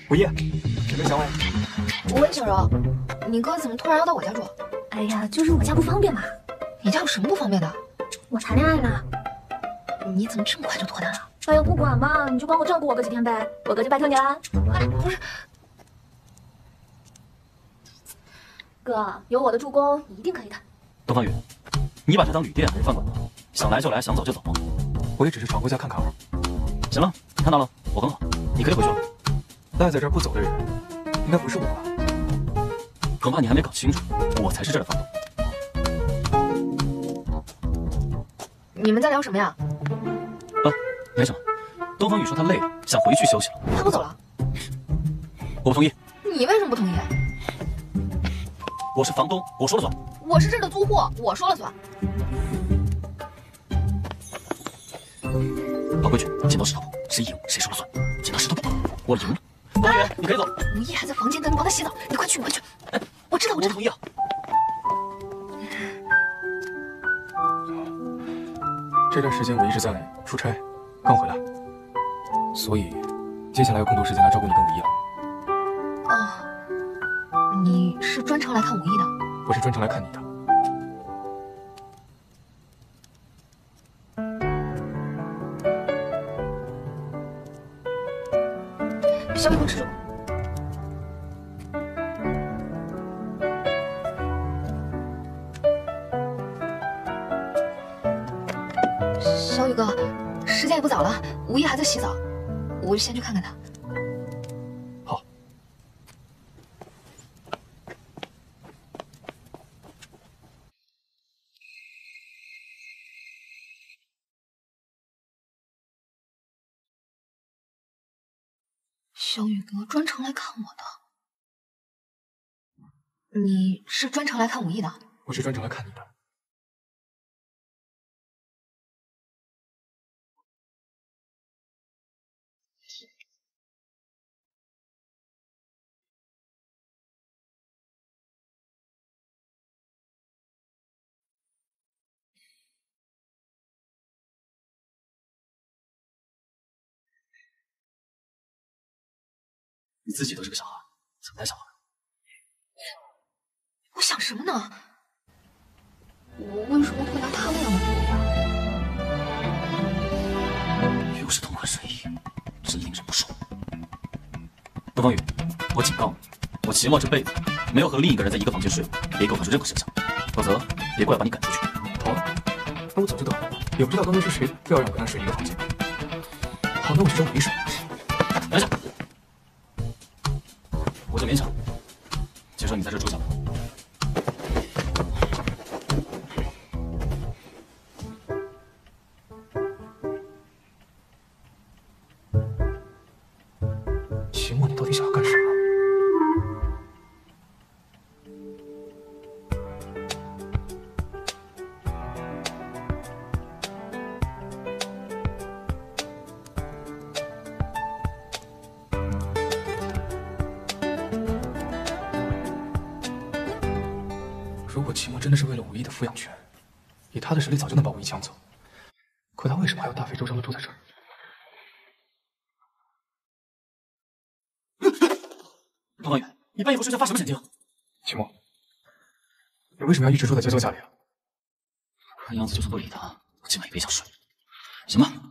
五一，有没有想我呀？ 喂，小柔，你哥怎么突然要到我家住？ 哎呀，就是我家不方便嘛。 你家有什么不方便的？ 我谈恋爱呢。 你怎么这么快就脱单了？ 哎呀，不管嘛，你就帮我照顾我个几天呗，我哥就拜托你啦。 哎，不是， 哥，有我的助攻，你一定可以的。 东方宇，你把这当旅店还是饭馆呢？想来就来，想走就走。 我也只是闯过家看看。 行了，你看到了，我很好，你可以回去了。 赖在这儿不走的人，应该不是我吧？ 恐怕你还没搞清楚，我才是这儿的房东。 你们在聊什么呀？ 没什么。东方宇说他累了，想回去休息了。 他不走了？ 我不同意。 你为什么不同意？ 我是房东，我说了算。 我是这儿的租户，我说了算。 老规矩，剪刀石头布，谁赢谁说了算。剪刀石头布，我赢了。东方宇，你可以走。 吴一还在房间等你帮他洗澡，你快去，你快去。哎，我知道， 我不同意啊。 这段时间我一直在出差，刚回来，所以接下来有更多时间来照顾你跟五一了。 哦，你是专程来看五一的？ 我是专程来看你的。 小雨，给我吃住。小雨哥，时间也不早了，吴一还在洗澡，我就先去看看他。 好。 小雨哥专程来看我的，你是专程来看武艺的？ 我是专程来看你的。 你自己都是个小孩，怎么带小孩？ 我想什么呢？我为什么会拿他那样的主意啊？ 又是同款睡衣，真令人不爽。东方宇，我警告你，我期望这辈子没有和另一个人在一个房间睡，别给我发出任何声响，否则别怪我把你赶出去。 好啊，那我早就到了，也不知道刚才是谁非要让我跟他睡一个房间。好，那我去找武艺睡。 等一下。我就勉强接受你在这住下吧。 秦墨，你到底想要干什么？如果秦墨真的是为了武艺的抚养权，以他的实力早就能把武艺抢走，可他为什么还要大费周章的住在这儿？ 东方宇，你半夜不睡觉发什么神经？ 秦墨，你为什么要一直住在娇娇家里啊？ 看样子就算不理他，我今晚也别想睡。行吧。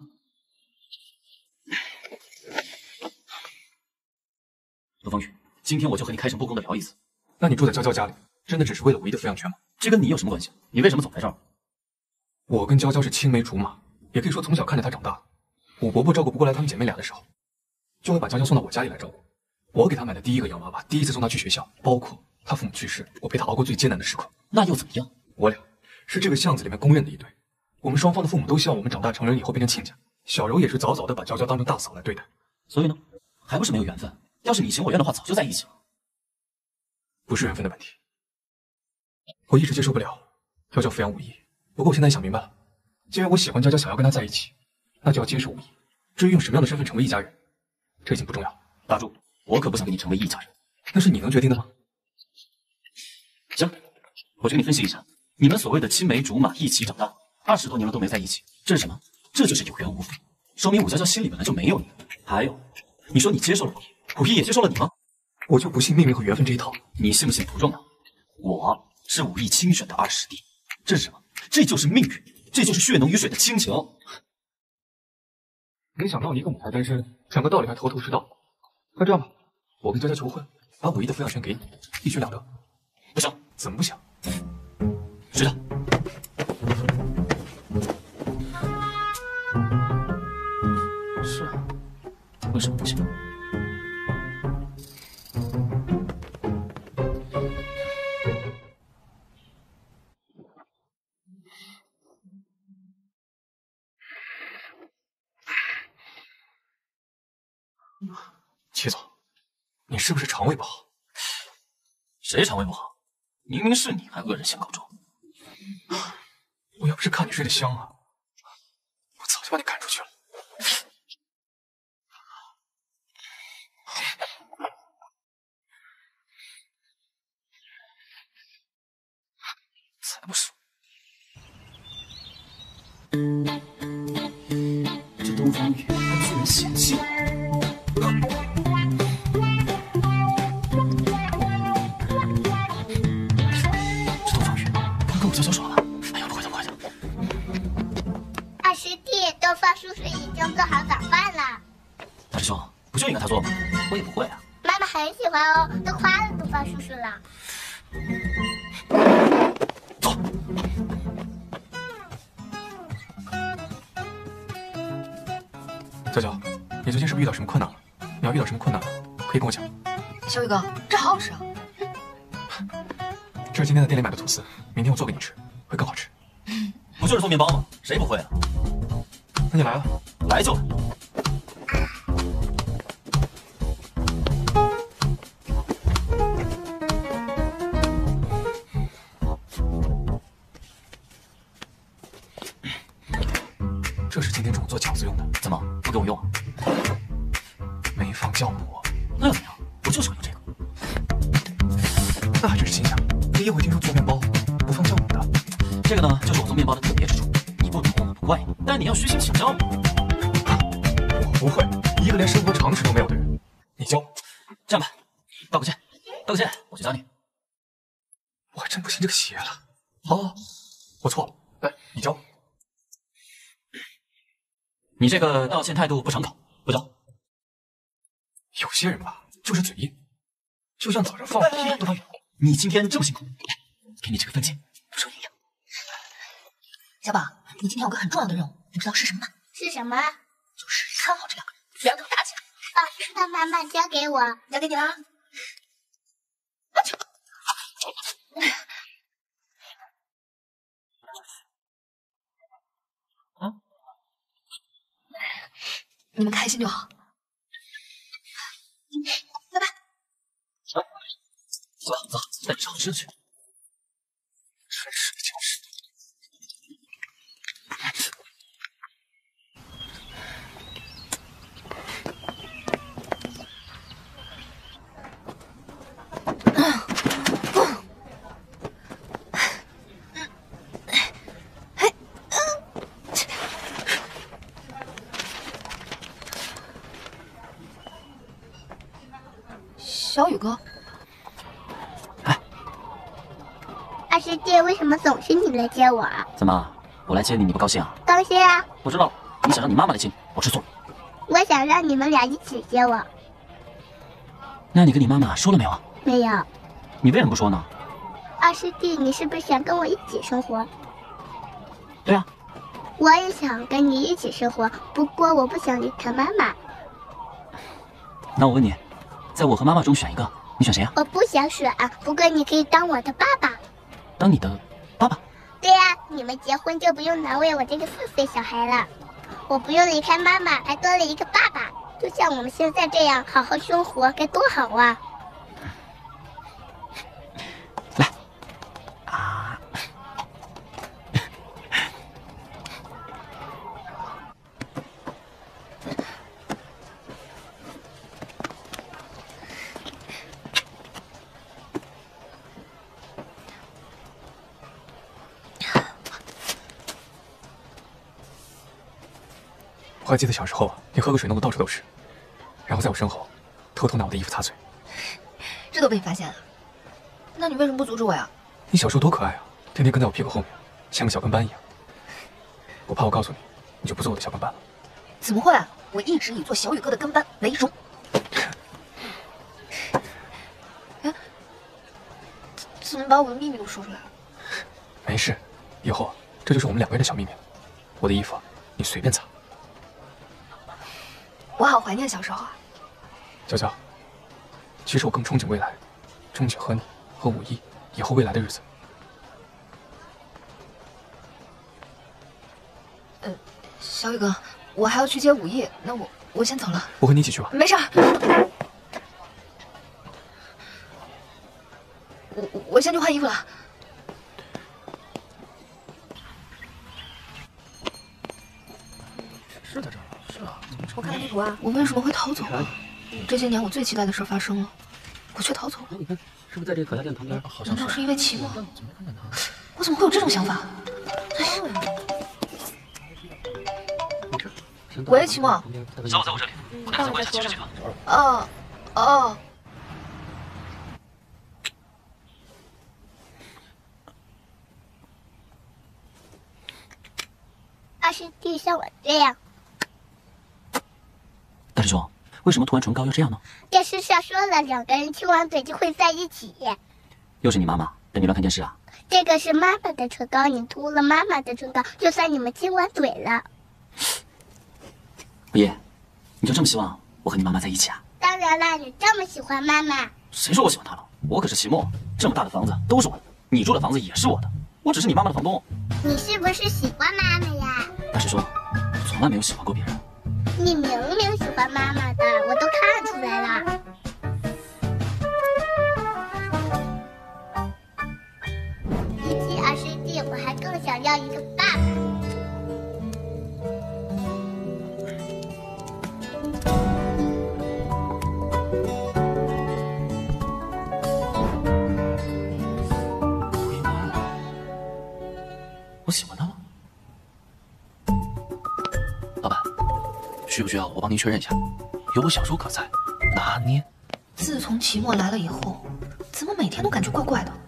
东方宇，今天我就和你开诚布公的聊一次。 那你住在娇娇家里，真的只是为了武艺的抚养权吗？ 这跟你有什么关系？你为什么总在这儿？ 我跟娇娇是青梅竹马，也可以说从小看着她长大。武伯伯照顾不过来她们姐妹俩的时候，就会把娇娇送到我家里来照顾。我给她买的第一个洋娃娃，第一次送她去学校，包括她父母去世，我陪她熬过最艰难的时刻。 那又怎么样？ 我俩是这个巷子里面公认的一对，我们双方的父母都希望我们长大成人以后变成亲家。小柔也是早早的把娇娇当成大嫂来对待。 所以呢，还不是没有缘分。要是你情我愿的话，早就在一起了。 不是缘分的问题。我一直接受不了娇娇抚养武艺，不过我现在也想明白了，既然我喜欢娇娇，想要跟她在一起，那就要接受武艺。至于用什么样的身份成为一家人，这已经不重要。 打住，我可不想跟你成为一家人。 那是你能决定的吗？ 行，我就跟你分析一下，你们所谓的青梅竹马一起长大，20多年了都没在一起，这是什么？这就是有缘无分，说明武娇娇心里本来就没有你。还有，你说你接受了武艺， 武艺也接受了你吗？ 我就不信命运和缘分这一套。 你信不信不重要，我是武艺亲选的二师弟，这是什么？这就是命运，这就是血浓于水的亲情。 没想到你一个母胎单身，讲个道理还头头是道。那这样吧，我跟娇娇求婚，把武艺的抚养权给你，一举两得。 不行， 怎么不行？ 是的。是啊，为什么不行？ 齐总，你是不是肠胃不好？ 谁肠胃不好？明明是你还恶人先告状。 我要不是看你睡得香啊，我早就把你赶出去了。 才不是！这东方雨还居然嫌弃我！这东方雨不跟我交手了吧？哎呀，不会的，不会的！ 二师弟，东方叔叔已经做好早饭了。 大师兄，不就应该他做吗？我也不会啊。 妈妈很喜欢哦，都夸了东方叔叔了。 走。 娇娇，你最近是不是遇到什么困难了？你要遇到什么困难了，可以跟我讲。 小雨哥，这好好吃啊！ 这是今天在店里买的吐司，明天我做给你吃，会更好吃。 不就是做面包吗？谁不会啊？ 那你来了， 来就来。 这是今天中午做饺子用的， 怎么不给我用啊？ 没放酵母。 那又怎样？我就是会用这个。 那还真是新鲜。第一回听说做面包不放酵母的。 这个呢，就是我做面包的特别之处。你不懂不怪你，但是你要虚心请教。 我不会，一个连生活常识都没有的人，你教。 这样吧，道个歉，道个歉，我去教你。 我还真不信这个邪了。好，我错了，来，你教。 你这个道歉态度不诚恳，不教。 有些人吧，就是嘴硬，就像早上放屁。 东方雨，你今天这么辛苦，给你这个分钱，不收营养。 小宝，你今天有个很重要的任务，你知道是什么吗？ 是什么？ 就是看好这两个人，别让他们打起来。 那妈妈交给我， 交给你啦。你们开心就好。拜拜。 走走，带你上吃去。 真是的，就是。 小雨哥， 二师弟，为什么总是你来接我？ 怎么，我来接你，你不高兴啊？ 高兴啊！ 我知道了，你想让你妈妈来接你，我吃醋了。 我想让你们俩一起接我。 那你跟你妈妈说了没有啊？ 没有。 你为什么不说呢？ 二师弟，你是不是想跟我一起生活？ 对啊。 我也想跟你一起生活，不过我不想离开妈妈。 那我问你，在我和妈妈中选一个，你选谁啊？ 我不想选，不过你可以当我的爸爸。 当你的爸爸？ 对呀，你们结婚就不用难为我这个4岁小孩了。我不用离开妈妈，还多了一个爸爸。就像我们现在这样好好生活，该多好啊！ 来，啊！ 我还记得小时候，你喝个水弄得到处都是，然后在我身后偷偷拿我的衣服擦嘴。 这都被你发现了？那你为什么不阻止我呀？ 你小时候多可爱啊，天天跟在我屁股后面，像个小跟班一样。我怕我告诉你，你就不做我的小跟班了。 怎么会？我一直以做小宇哥的跟班为荣。哎，怎么把我的秘密都说出来了？ 没事，以后这就是我们2个人的小秘密。我的衣服你随便擦。 我好怀念小时候啊。 娇娇，其实我更憧憬未来，憧憬和你和5亿以后未来的日子。 小宇哥，我还要去接5亿，那我先走了。 我和你一起去吧。 没事。我先去换衣服了。 是在这儿吗？是啊。 我看看地图啊。我为什么会逃走啊？这些年我最期待的事发生了，我却逃走了。 你看，是不是在这个烤鸭店旁边？ 好像难道是因为期末？我怎么会有这种想法？喂，期末。 小宝在我这里，我带他在关下解释去吧。 哦。 20弟像我这样。 大师兄，为什么涂完唇膏要这样呢？ 电视上说了，2个人亲完嘴就会在一起。 又是你妈妈带你乱看电视啊？ 这个是妈妈的唇膏，你涂了妈妈的唇膏，就算你们亲完嘴了。 五一，你就这么希望我和你妈妈在一起啊？ 当然啦，你这么喜欢妈妈。 谁说我喜欢她了？我可是期末，这么大的房子都是我的，你住的房子也是我的，我只是你妈妈的房东。 你是不是喜欢妈妈呀？ 大师兄，我从来没有喜欢过别人。 你明明喜欢妈妈的，我都看出来了。比起20弟，我还更想要一个爸爸。 我喜欢他了。老板，需不需要我帮您确认一下？有我小叔可在，拿捏。 自从期末来了以后，怎么每天都感觉怪怪的？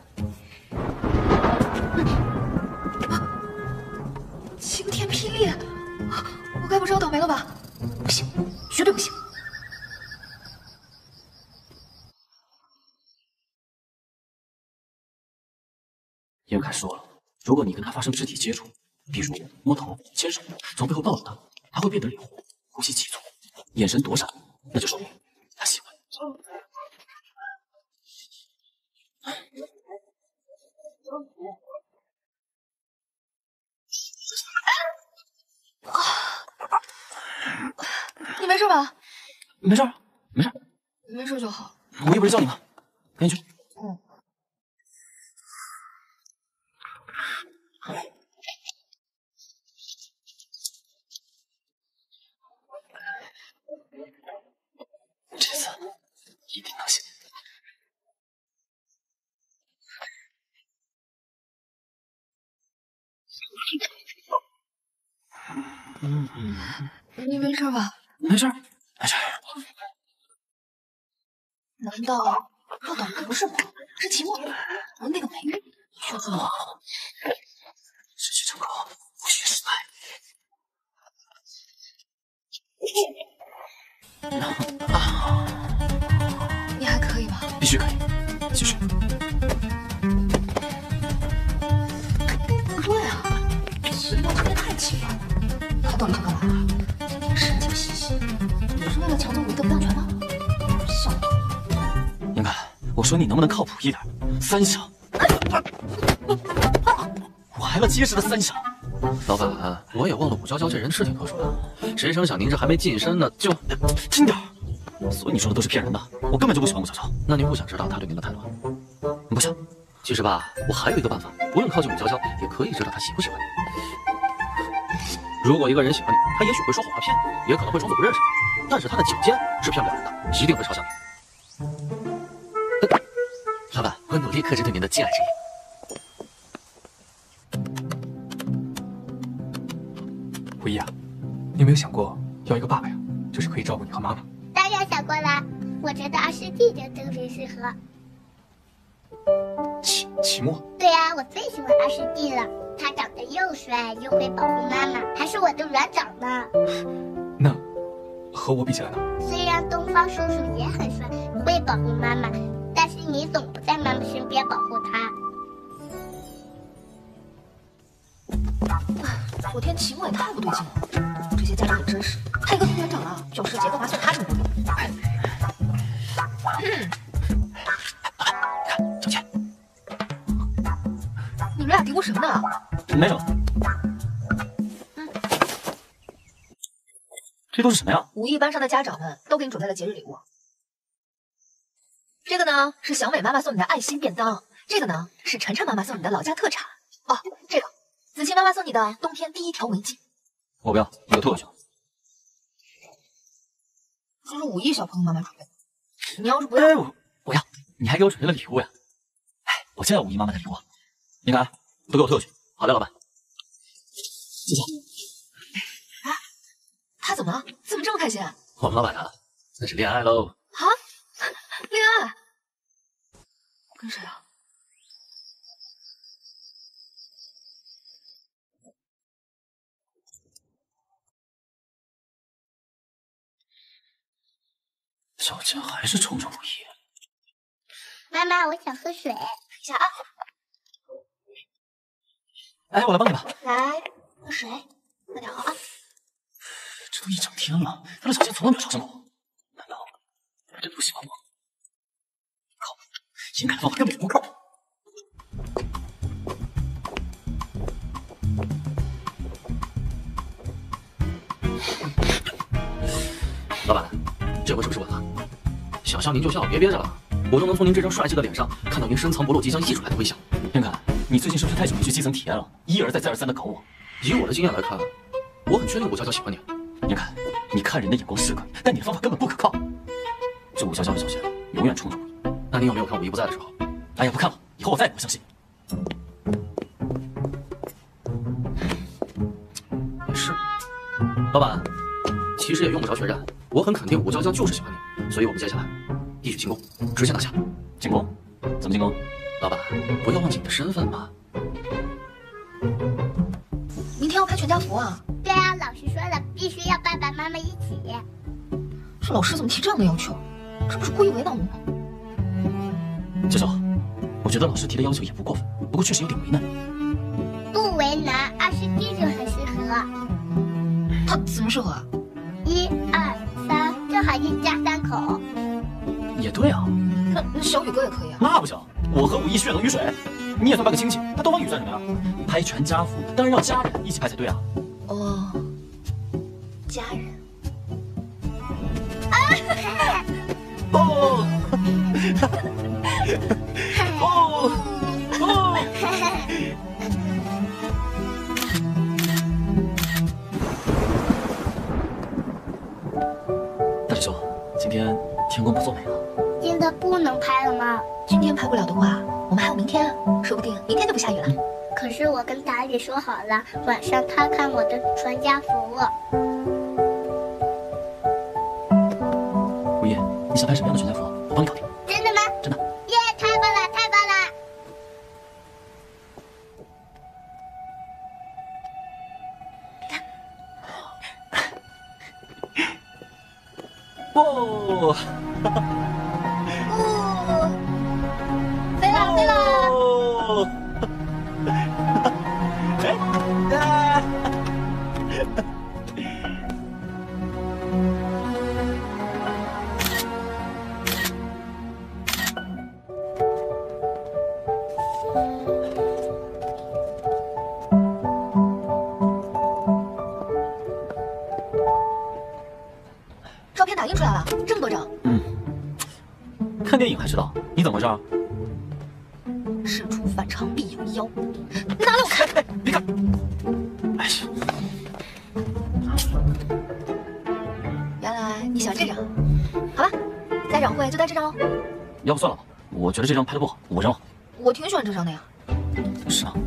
晴天霹雳！我该不是要倒霉了吧？不行，绝对不行！ 叶文凯说了，如果你跟他发生肢体接触，比如摸头、牵手，从背后抱住他，他会变得脸红，呼吸急促，眼神躲闪，那就说明他喜欢。 你没事吧？ 没事，没事， 没事就好。 我也不是叫你吗？赶紧去。这次一定能行。 你没事吧？ 没事，没事。 难道要倒霉不是我，是期末？那个美女却这么失去成功，不许失败。 你还可以吧？ 必须可以，继续。 不对啊，期末今天太奇怪了，他到底想干嘛？今天神经兮兮，你是为了抢走我的不当权吗？笑话！ 严凯，我说你能不能靠谱一点？3响，我挨了结实的3响。 老板，我也忘了武娇娇这人是挺特殊的，谁成想您这还没近身呢，就轻点儿。所以你说的都是骗人的，我根本就不喜欢武娇娇。 那您不想知道她对您的态度？ 不想。 其实吧，我还有一个办法，不用靠近武娇娇，也可以知道她喜不喜欢你。如果一个人喜欢你，他也许会说谎来骗你，也可能会装作不认识你，但是他的颈肩是骗不了人的，一定会嘲笑你。老板，我努力克制对您的敬爱之意。 5一啊，你有没有想过要一个爸爸呀？就是可以照顾你和妈妈。 当然想过啦， 我觉得二师弟就特别适合。 期末？ 对啊，我最喜欢二师弟了，他长得又帅又会保护妈妈，还是我的软长呢。 那和我比起来呢？ 虽然东方叔叔也很帅，会保护妈妈，但是你总不在妈妈身边保护他。 昨天期末也太不对劲了，这些家长也真是，他一个副园长了，教师节干嘛送他这么多礼物？ 看，挣钱。 你们俩嘀咕什么呢？ 没什么。这都是什么呀？ 武艺班上的家长们都给你准备了节日礼物。这个呢是小美妈妈送你的爱心便当，这个呢是晨晨妈妈送你的老家特产。哦，这个子琪妈妈送你的冬天第一条围巾。 我不要，你给我退回去。 这是武艺小朋友妈妈准备的，你要是不要， 我要，你还给我准备了礼物呀！哎，我见到武艺妈妈的礼物，你看，都给我退回去。好的，老板。谢谢。 哎，他怎么了？怎么这么开心啊？ 我们老板啊，那是恋爱喽。 啊？恋爱？跟谁啊？ 小贱还是冲着武艺。 妈妈，我想喝水。 等一下啊。 哎，我来帮你吧。 来，喝水，慢点喝啊。 这都一整天了，他的小贱从来没有吵醒我。难道他真的不喜欢我？靠，应该的方法根本就不靠谱。老板，这回是不是稳了？想笑您就笑，别憋着了。我都能从您这张帅气的脸上看到您深藏不露、即将溢出来的微笑。天凯，你最近是不是太久没去基层体验了？一而再、再而三的搞我。 以我的经验来看，我很确定武娇娇喜欢你。 天凯，你看人的眼光是可以，但你的方法根本不可靠。这武娇娇的小贱永远冲着我。 那你有没有看武艺不在的时候？ 哎呀，不看了，以后我再也不相信你。 也是，老板，其实也用不着确认，我很肯定武娇娇就是喜欢你，所以我们接下来一举进攻，直接拿下。 进攻？怎么进攻？ 老板，不要忘记你的身份嘛。 明天要拍全家福啊？ 对啊，老师说了，必须要爸爸妈妈一起。 这老师怎么提这样的要求？这不是故意为难我吗？ 娇娇，我觉得老师提的要求也不过分，不过确实有点为难。 不为难，二师弟就很适合。 他怎么适合啊 ？1、2、3，正好一家3口。 也对啊。 那小雨哥也可以啊。 那不行，我和武艺血浓于水，你也算半个亲戚，他东方雨算什么呀？拍全家福当然要家人一起拍才对啊。 哦，家人。 哦。哦。哦。大师兄，今天天公不作美了。 真的不能拍了吗？ 今天拍不了的话，我们还有明天，说不定明天就不下雨了。 可是我跟达里说好了，晚上他看我的全家福。 武艺，你想拍什么样的全家福？我帮你搞定。 真的吗？ 真的。 耶，太棒了，太棒了！ 哦。 飞了，飞了！ 照片打印出来了，这么多张。 看电影还知道？你怎么回事？ 事出反常必有妖，拿来我看。 别看！哎呀， 原来你喜欢这张，好吧，家长会就带这张喽。 要不算了吧，我觉得这张拍的不好，我扔了。 我挺喜欢这张的呀。 是吗？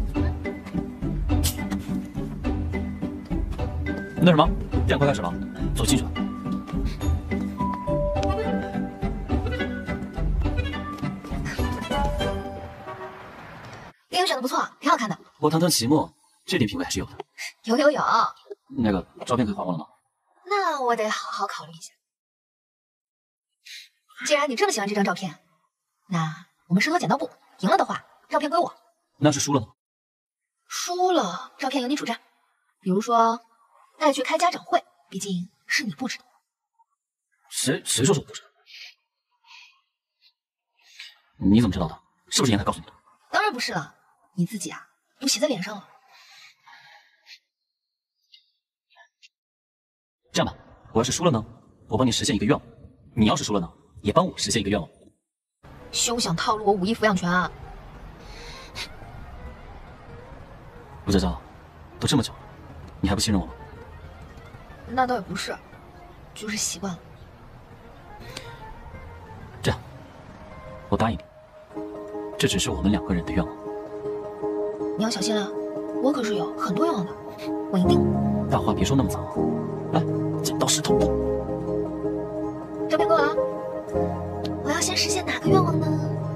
那什么，电影快开始了，走进去了。 不错，挺好看的。 我堂堂齐墨，这点品味还是有的。 有。 那个照片可以还我了吗？ 那我得好好考虑一下。既然你这么喜欢这张照片，那我们石头剪刀布，赢了的话，照片归我。 那是输了呢？ 输了，照片由你主战。比如说，带去开家长会，毕竟是你布置的。 谁说是我布置的？你怎么知道的？是不是言台告诉你的？ 当然不是了，你自己啊，都写在脸上了。 这样吧，我要是输了呢，我帮你实现一个愿望；你要是输了呢，也帮我实现一个愿望。 休想套路我武艺抚养权啊！ 陆娇娇，都这么久了，你还不信任我吗？ 那倒也不是，就是习惯了。 这样，我答应你，这只是我们2个人的愿望。 你要小心了，我可是有很多愿望的，我一定。 大话别说那么早，来，剪刀石头布。 照片给我了，我要先实现哪个愿望呢？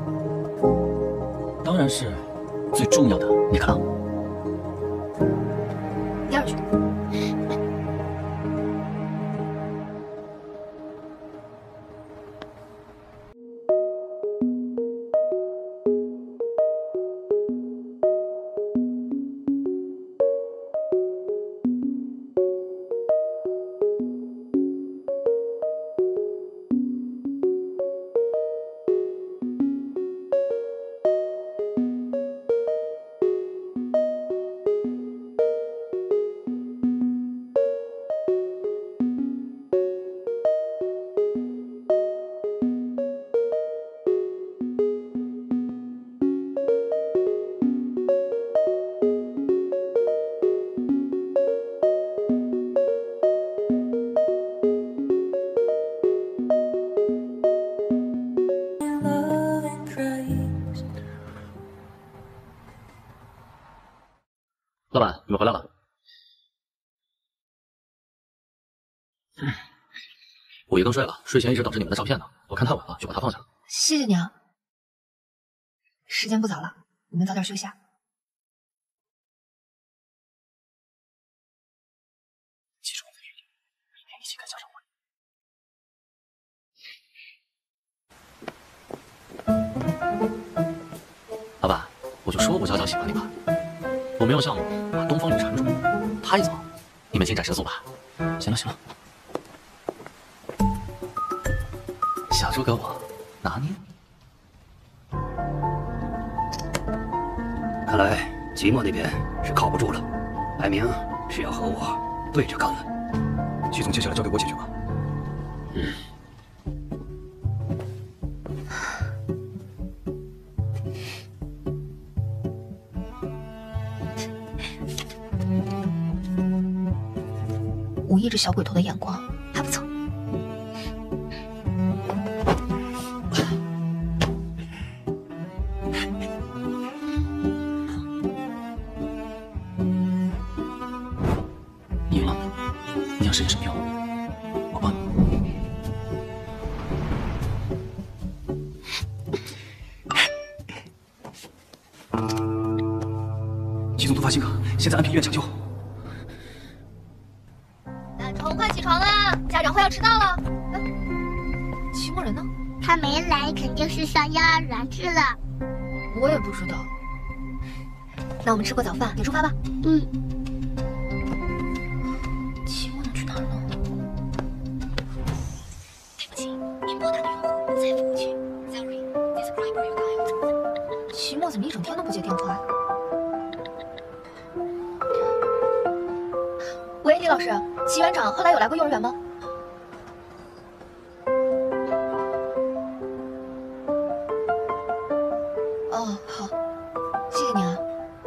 当然是最重要的那个了。 第2句。 老板，你们回来了。五一刚睡了，睡前一直等着你们的照片呢。我看太晚了，就把它放下了。 谢谢你啊。时间不早了，你们早点休息啊。 记住我的约定，明天一起开家长会。 老板，我就说我娇娇喜欢你吧，我没有项目把东方雨缠住，他一走，你们进展神速吧。 行了行了， 小猪哥我拿捏。 看来即墨那边是靠不住了，摆明是要和我对着干了。 齐总，接下来交给我解决吧。 武艺这小鬼头的眼光还不错。 你赢了，你想实现什么愿望？我帮你。 齐总突发心梗，现在安平医院抢救。 大虫，快起床啦！家长会要迟到了。齐墨人呢？ 他没来，肯定是上幼儿园去了。 我也不知道。那我们吃过早饭，就出发吧。齐墨能去哪儿呢？对不起，您拨打的用户不在服务区。Sorry, subscriber you dialed。齐墨怎么一整天都不接电话呀？喂，李老师，齐园长后来有来过幼儿园吗？哦，好，谢谢你啊。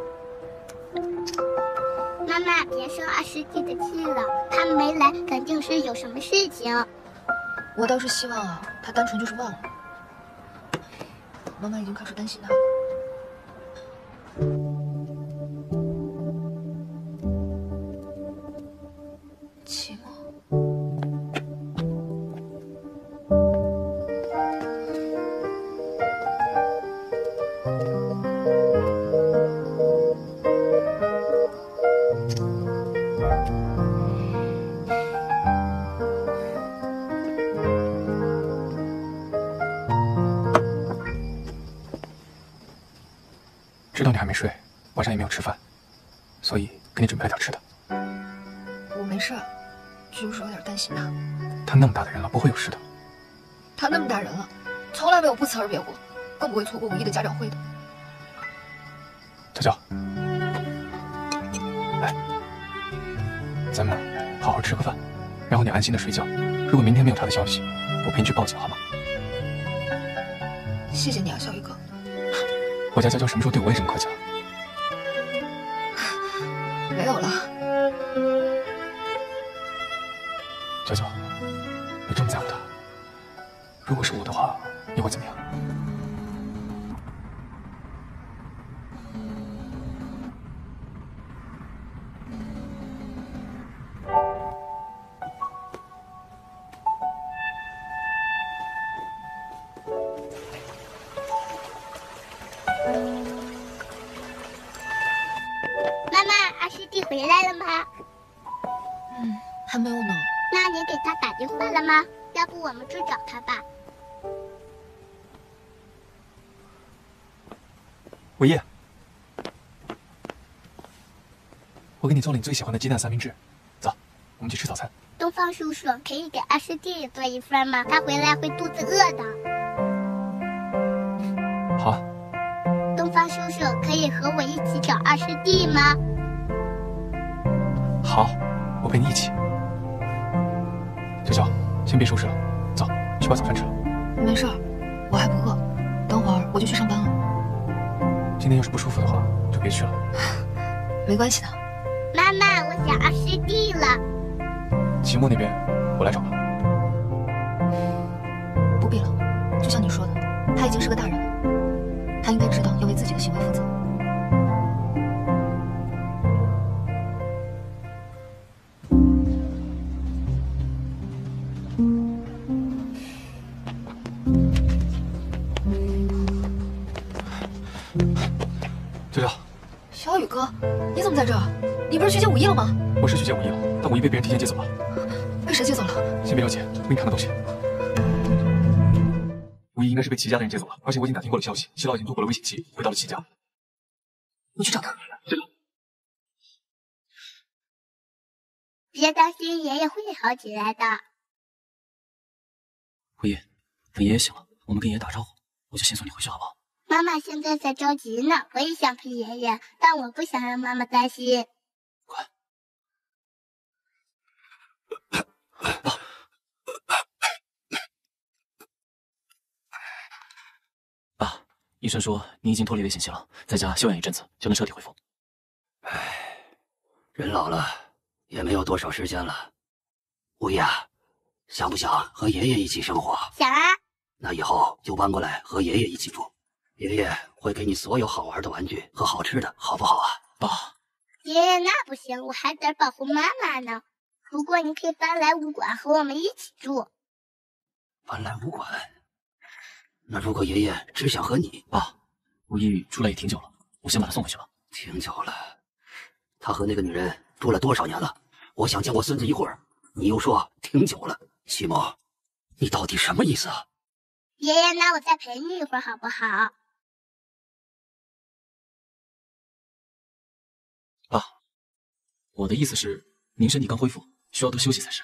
妈妈，别生20弟的气了，他没来，肯定是有什么事情。 我倒是希望啊，他单纯就是忘了。妈妈已经开始担心他了。齐墨。 知道你还没睡，晚上也没有吃饭，所以给你准备了点吃的。 我没事，就是有点担心他。 他那么大的人了，不会有事的。 他那么大人了，从来没有不辞而别过，更不会错过5一的家长会的。 娇娇，来，咱们好好吃个饭，然后你安心的睡觉。如果明天没有他的消息，我陪你去报警，好吗？ 谢谢你啊，小雨哥。 我家娇娇什么时候对我也这么客气了？ 没有了。 娇娇，你这么在乎他，如果是我的话，你会怎么样？ 妈妈，二师弟回来了吗？ 还没有呢。 那你给他打电话了吗？要不我们去找他吧。 伟业，我给你做了你最喜欢的鸡蛋三明治，走，我们去吃早餐。 东方叔叔，可以给二师弟也做一份吗？他回来会肚子饿的。 好啊。 东方叔叔，可以和我一起找二师弟吗？ 好，我陪你一起。娇娇，先别收拾了，走，去把早饭吃了。 没事儿，我还不饿，等会儿我就去上班了。 今天要是不舒服的话，就别去了。 没关系的。 妈妈，我想二师弟了。 期末那边我来找吧。 不必了，就像你说的，他已经是个大人了，他应该知道要为自己的行为负责。 娇娇， 小雨哥，你怎么在这儿？你不是去接5一了吗？ 我是去接5一了，但5一被别人提前接走了。 被谁接走了？ 先别着急，我给你看个东西。5一应该是被齐家的人接走了，而且我已经打听过了消息，齐老已经度过了危险期，回到了齐家。 你去找他。 对了， 别担心，爷爷会好起来的。 辉爷，等爷爷醒了，我们跟爷爷打招呼，我就先送你回去，好不好？ 妈妈现在在着急呢，我也想陪爷爷，但我不想让妈妈担心。 快，爸，医生说你已经脱离危险期了，在家休养一阵子就能彻底恢复。 唉，人老了也没有多少时间了。5一啊，想不想和爷爷一起生活？ 想啊。 那以后就搬过来和爷爷一起住。爷爷会给你所有好玩的玩具和好吃的，好不好啊？ 爸， 爷爷那不行，我还得保护妈妈呢。不过你可以搬来武馆和我们一起住。 搬来武馆？那如果爷爷只想和你…… 爸，5一出来也挺久了，我先把他送回去吧。 挺久了，他和那个女人住了多少年了？我想见我孙子一会儿，你又说挺久了。齐墨，你到底什么意思啊？ 爷爷，那我再陪你一会儿好不好？ 爸，我的意思是，您身体刚恢复，需要多休息才是。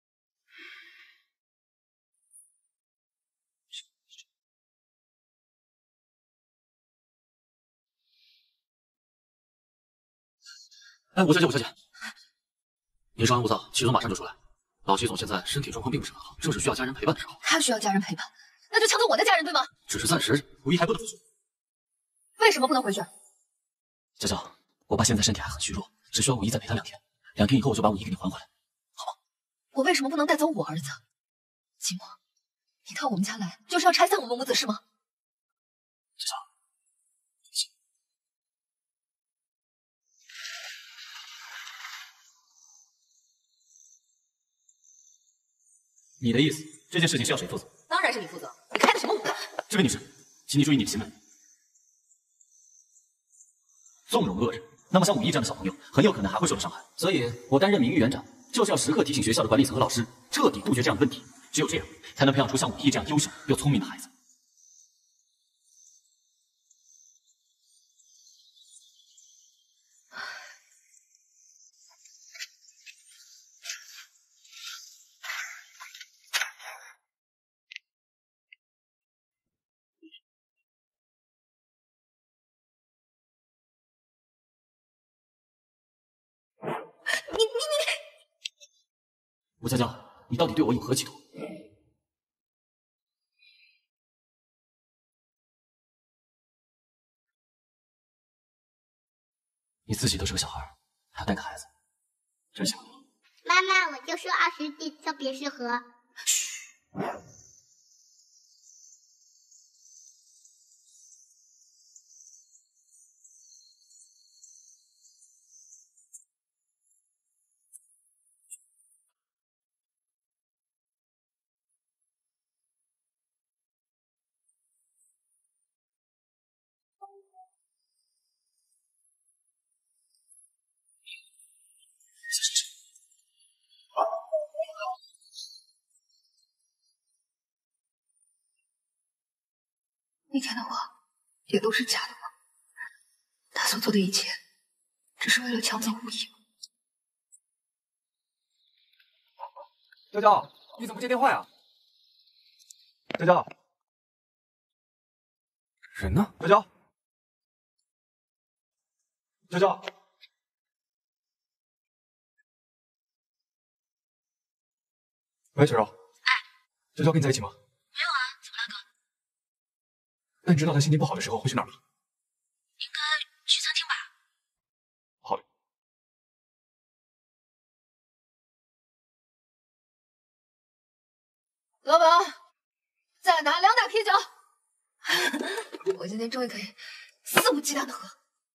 哎，吴小姐，吴小姐，您稍安勿躁，齐总马上就出来。老齐总现在身体状况并不是很好，正是需要家人陪伴的时候。 他需要家人陪伴，那就抢走我的家人，对吗？ 只是暂时，5一还不能回去。 为什么不能回去？ 娇娇，我爸现在身体还很虚弱，只需要5一再陪他2天，2天以后我就把5一给你还回来，好吗？ 我为什么不能带走我儿子？齐墨，你到我们家来就是要拆散我们母子是吗？ 娇娇，你的意思，这件事情是要谁负责？ 当然是你负责。你开的什么武馆？ 这位女士，请你注意你的行为，纵容恶人， 那么像武艺这样的小朋友，很有可能还会受到伤害。所以，我担任名誉园长，就是要时刻提醒学校的管理层和老师，彻底杜绝这样的问题。只有这样，才能培养出像武艺这样优秀又聪明的孩子。吴娇娇，你到底对我有何企图？你自己都是个小孩，还要带个孩子，真想你。 妈妈，我就说二师弟特别适合。 那天的话也都是假的吗？他所做的一切，只是为了抢走无意吗？ 娇娇，你怎么不接电话呀？娇娇，人呢？娇娇，娇娇，喂，小柔。哎，娇娇跟你在一起吗？ 没有啊，怎么了，哥？ 那你知道她心情不好的时候会去哪儿吗？ 应该去餐厅吧。 好的。 老板，再拿2打啤酒。我今天终于可以肆无忌惮的喝。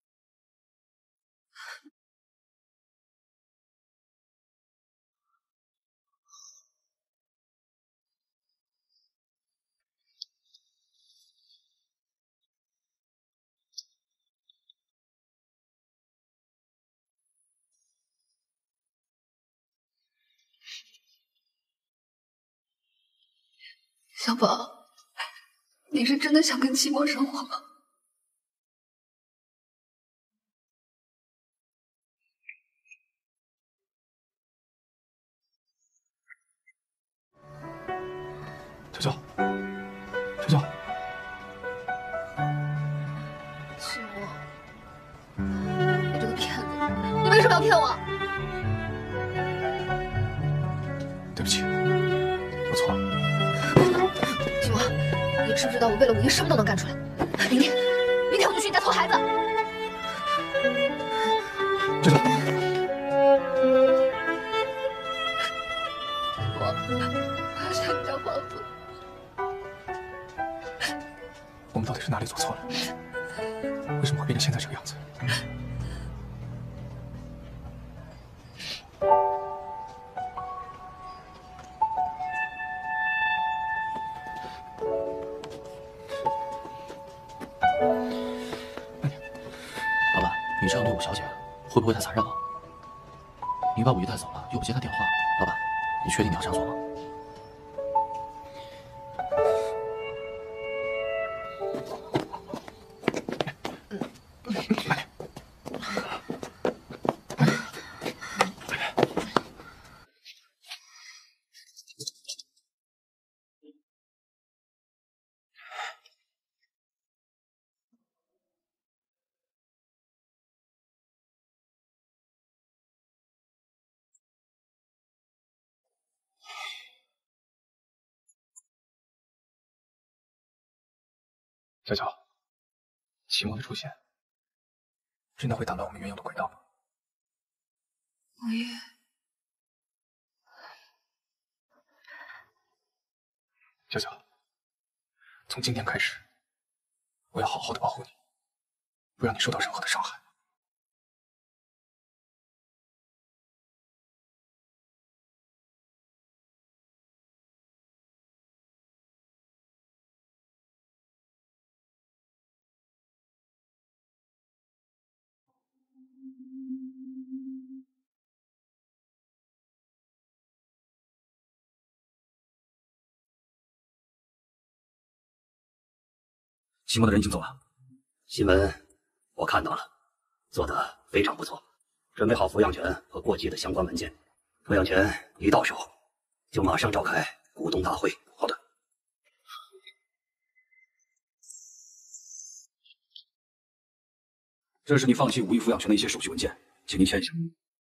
小宝，你是真的想跟齐墨生活吗？ 娇娇，娇娇， 齐墨，你这个骗子，你为什么要骗我？ 对不起，我错了。 齐墨，你知不知道我为了武艺什么都能干出来？明天我就去你家偷孩子。 娇娇， 我想你家房子。 我们到底是哪里做错了？为什么会变成现在这个样子？ 老板，你这样对我小姐会不会太残忍了？你把武艺带走了，又不接她电话，老板，你确定你要这样做吗？ 娇娇，齐墨的出现真的会打乱我们原有的轨道吗？ 武艺， 娇娇，从今天开始，我要好好的保护你，不让你受到任何的伤害。 秦墨的人已经走了，新闻我看到了，做得非常不错，准备好抚养权和过继的相关文件，抚养权一到手，就马上召开股东大会。好的。这是你放弃无意抚养权的一些手续文件，请您签一下。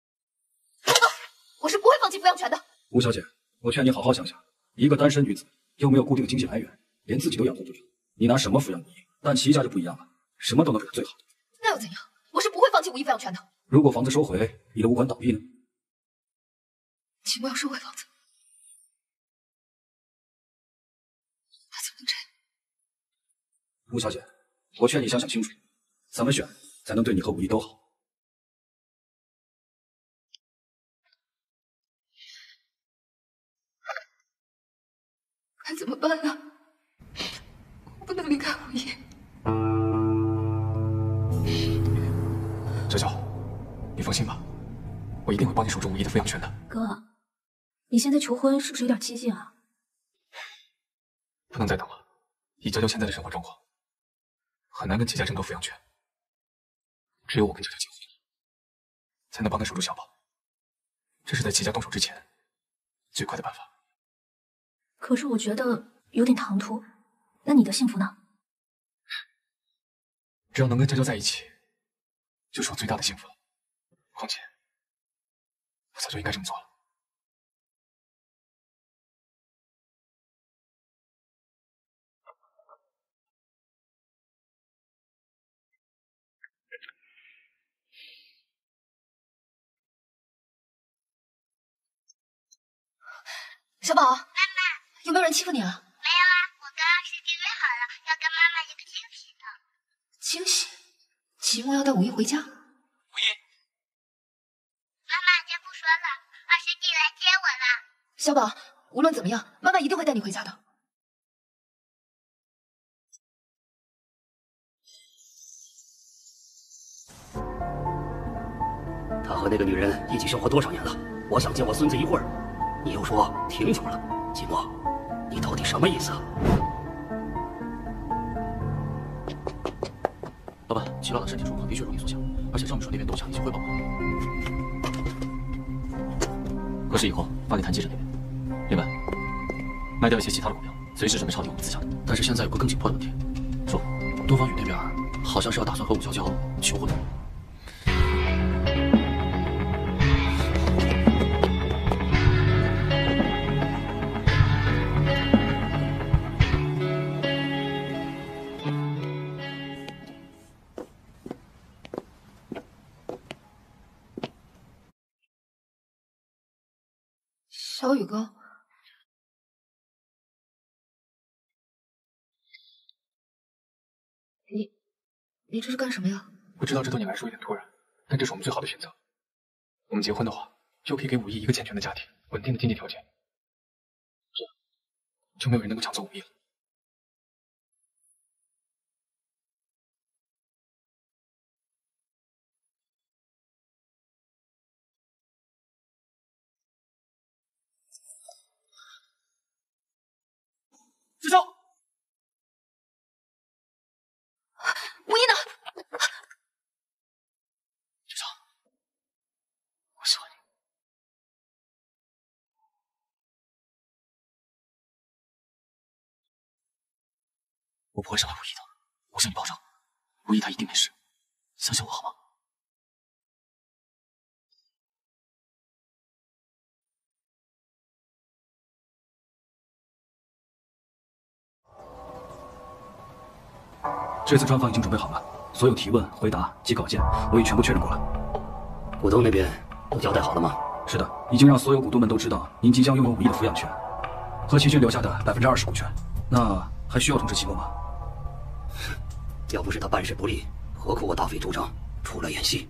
我是不会放弃抚养权的。 吴小姐，我劝你好好想想，一个单身女子又没有固定的经济来源，连自己都养活不了，你拿什么抚养无意？但齐家就不一样了，什么都能给她最好的。 那又怎样？我是不会放弃无意抚养权的。 如果房子收回，你的武馆倒闭呢？ 秦墨要收回房子，他怎么能这样？ 吴小姐，我劝你想想清楚，怎么选才能对你和武艺都好？ 该怎么办啊？我不能离开武艺。 小小，你放心吧，我一定会帮你守住武艺的抚养权的。 哥，你现在求婚是不是有点激进啊？ 不能再等了，以娇娇现在的生活状况，很难跟齐家争夺抚养权。只有我跟娇娇结婚，才能帮她守住小宝。这是在齐家动手之前最快的办法。 可是我觉得有点唐突。那你的幸福呢？ 只要能跟娇娇在一起，就是我最大的幸福了。况且，我早就应该这么做了。 小宝，妈妈，有没有人欺负你啊？ 没有啊，我跟二师弟约好了，要跟妈妈一个惊喜的。 惊喜？齐墨要带武艺回家？ 妈妈先不说了，二师弟来接我了。 小宝，无论怎么样，妈妈一定会带你回家的。 他和那个女人一起生活多少年了？我想见我孙子一会儿，你又说停手了。秦墨，你到底什么意思啊？ 老板，齐老的身体状况的确容易缩小，而且赵秘书那边都向你汇报过。核实以后发给谭记者那边。另外，卖掉一些其他的股票，随时准备抄底我们自家的。但是现在有个更紧迫的问题，说东方宇那边好像是要打算和武娇娇求婚。 小宇哥，你这是干什么呀？ 我知道这对你来说有点突然，但这是我们最好的选择。我们结婚的话，就可以给武艺一个健全的家庭，稳定的经济条件，这样就没有人能够抢走武艺了。 志超， 武艺呢？ 志超，我喜欢你。 我不会伤害武艺的，我向你保证，武艺他一定没事，相信我好吗？ 这次专访已经准备好了，所有提问、回答及稿件我已全部确认过了。 股东那边都交代好了吗？ 是的，已经让所有股东们都知道您即将拥有武艺的抚养权和齐军留下的20%股权。那还需要通知齐墨吗？ 要不是他办事不力，何苦我大费周章出来演戏？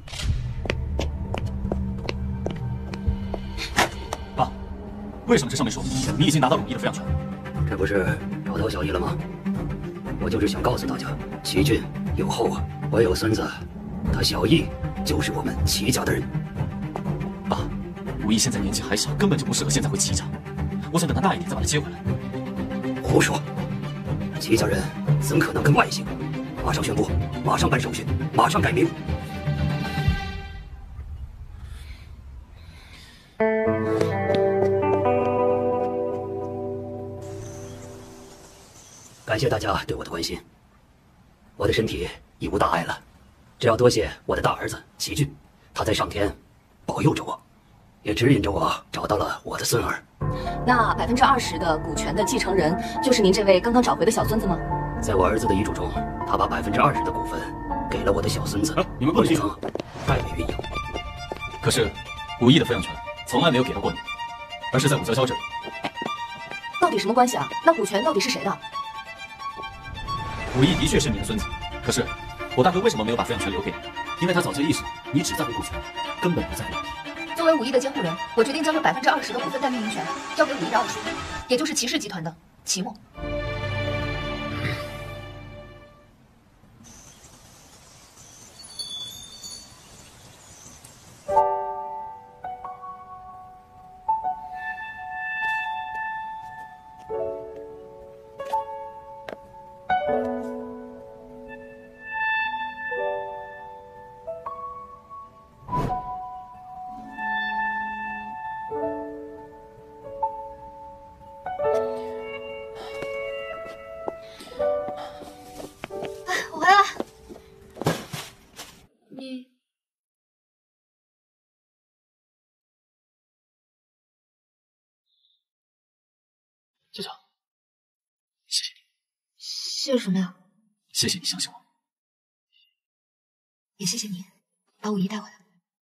爸，为什么这上面说你已经拿到武艺的抚养权？ 这不是老头小意了吗？我就是想告诉大家，齐军有后啊，我有孙子，他小易就是我们齐家的人。 爸，武艺现在年纪还小，根本就不适合现在回齐家。我想等他大一点再把他接回来。 胡说！齐家人怎可能跟外姓？马上宣布，马上办手续，马上改名。感谢大家对我的关心，我的身体已无大碍了，这要多谢我的大儿子齐俊，他在上天保佑着我，也指引着我找到了我的孙儿。 那20%的股权的继承人就是您这位刚刚找回的小孙子吗？ 在我儿子的遗嘱中，他把20%的股份给了我的小孙子， 你们不能未曾代为运营。 可是武艺的抚养权从来没有给到过你，而是在武潇潇这里。 到底什么关系啊？那股权到底是谁的？ 武艺的确是你的孙子，可是我大哥为什么没有把抚养权留给你？因为他早就意识到你只在乎股权，根本不在乎你。 作为武艺的监护人，我决定将这20%的股份代运营权交给武艺的二叔，也就是齐氏集团的齐墨。我回来了。你校长，谢谢你， 谢什么呀？ 谢谢你相信我， 也谢谢你把武艺带回来。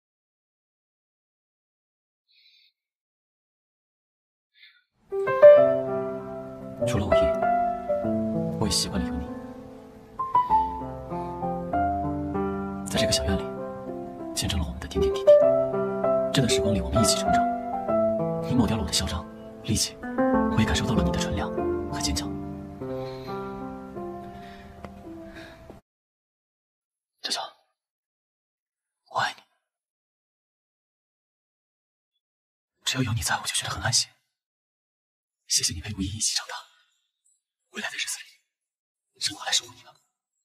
除了武艺，我也习惯了有你。在这个小院里，见证了我们的点点滴滴。这段时光里，我们一起成长。你抹掉了我的嚣张、戾气，我也感受到了你的纯良和坚强。娇娇，我爱你。只要有你在，我就觉得很安心。谢谢你陪武艺一起长大，未来的日子里，是我来守护你了。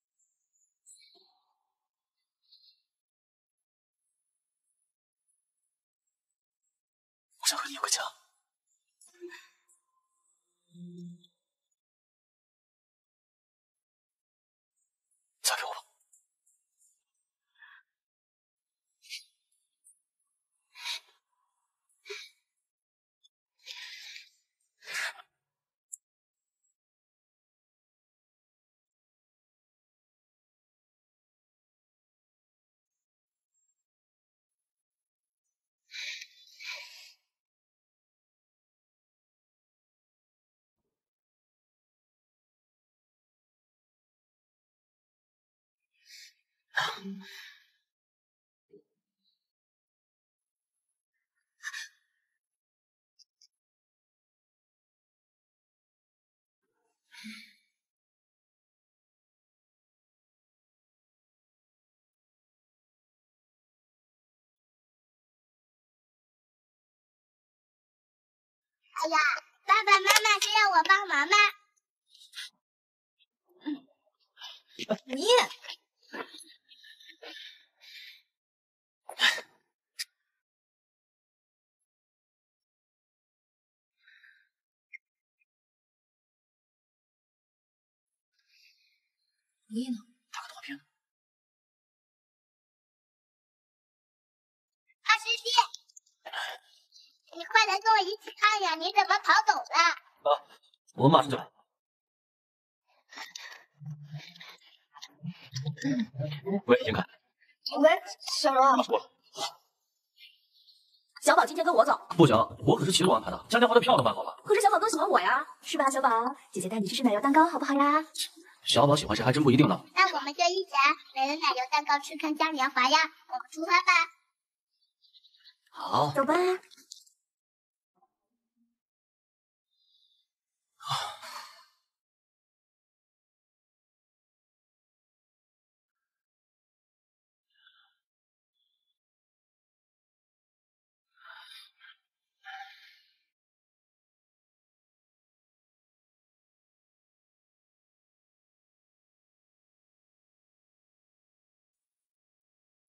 我想和你有个家。嫁给我吧。 哎呀，爸爸妈妈需要我帮忙吗？ 武艺，武艺呢？ 打个动画片呢。 二师弟，你快来跟我一起看呀！你怎么跑走了？ 我们马上就来。喂，严凯。 喂，小柔。 马上过来。 小宝今天跟我走。 不行，我可是齐鲁安排的，嘉年华的票都买好了。 可是小宝更喜欢我呀，是吧，小宝？姐姐带你去吃奶油蛋糕好不好呀？ 小宝喜欢谁还真不一定呢。 那我们就一起来了奶油蛋糕吃看嘉年华呀！我们出发吧。 好， 走吧。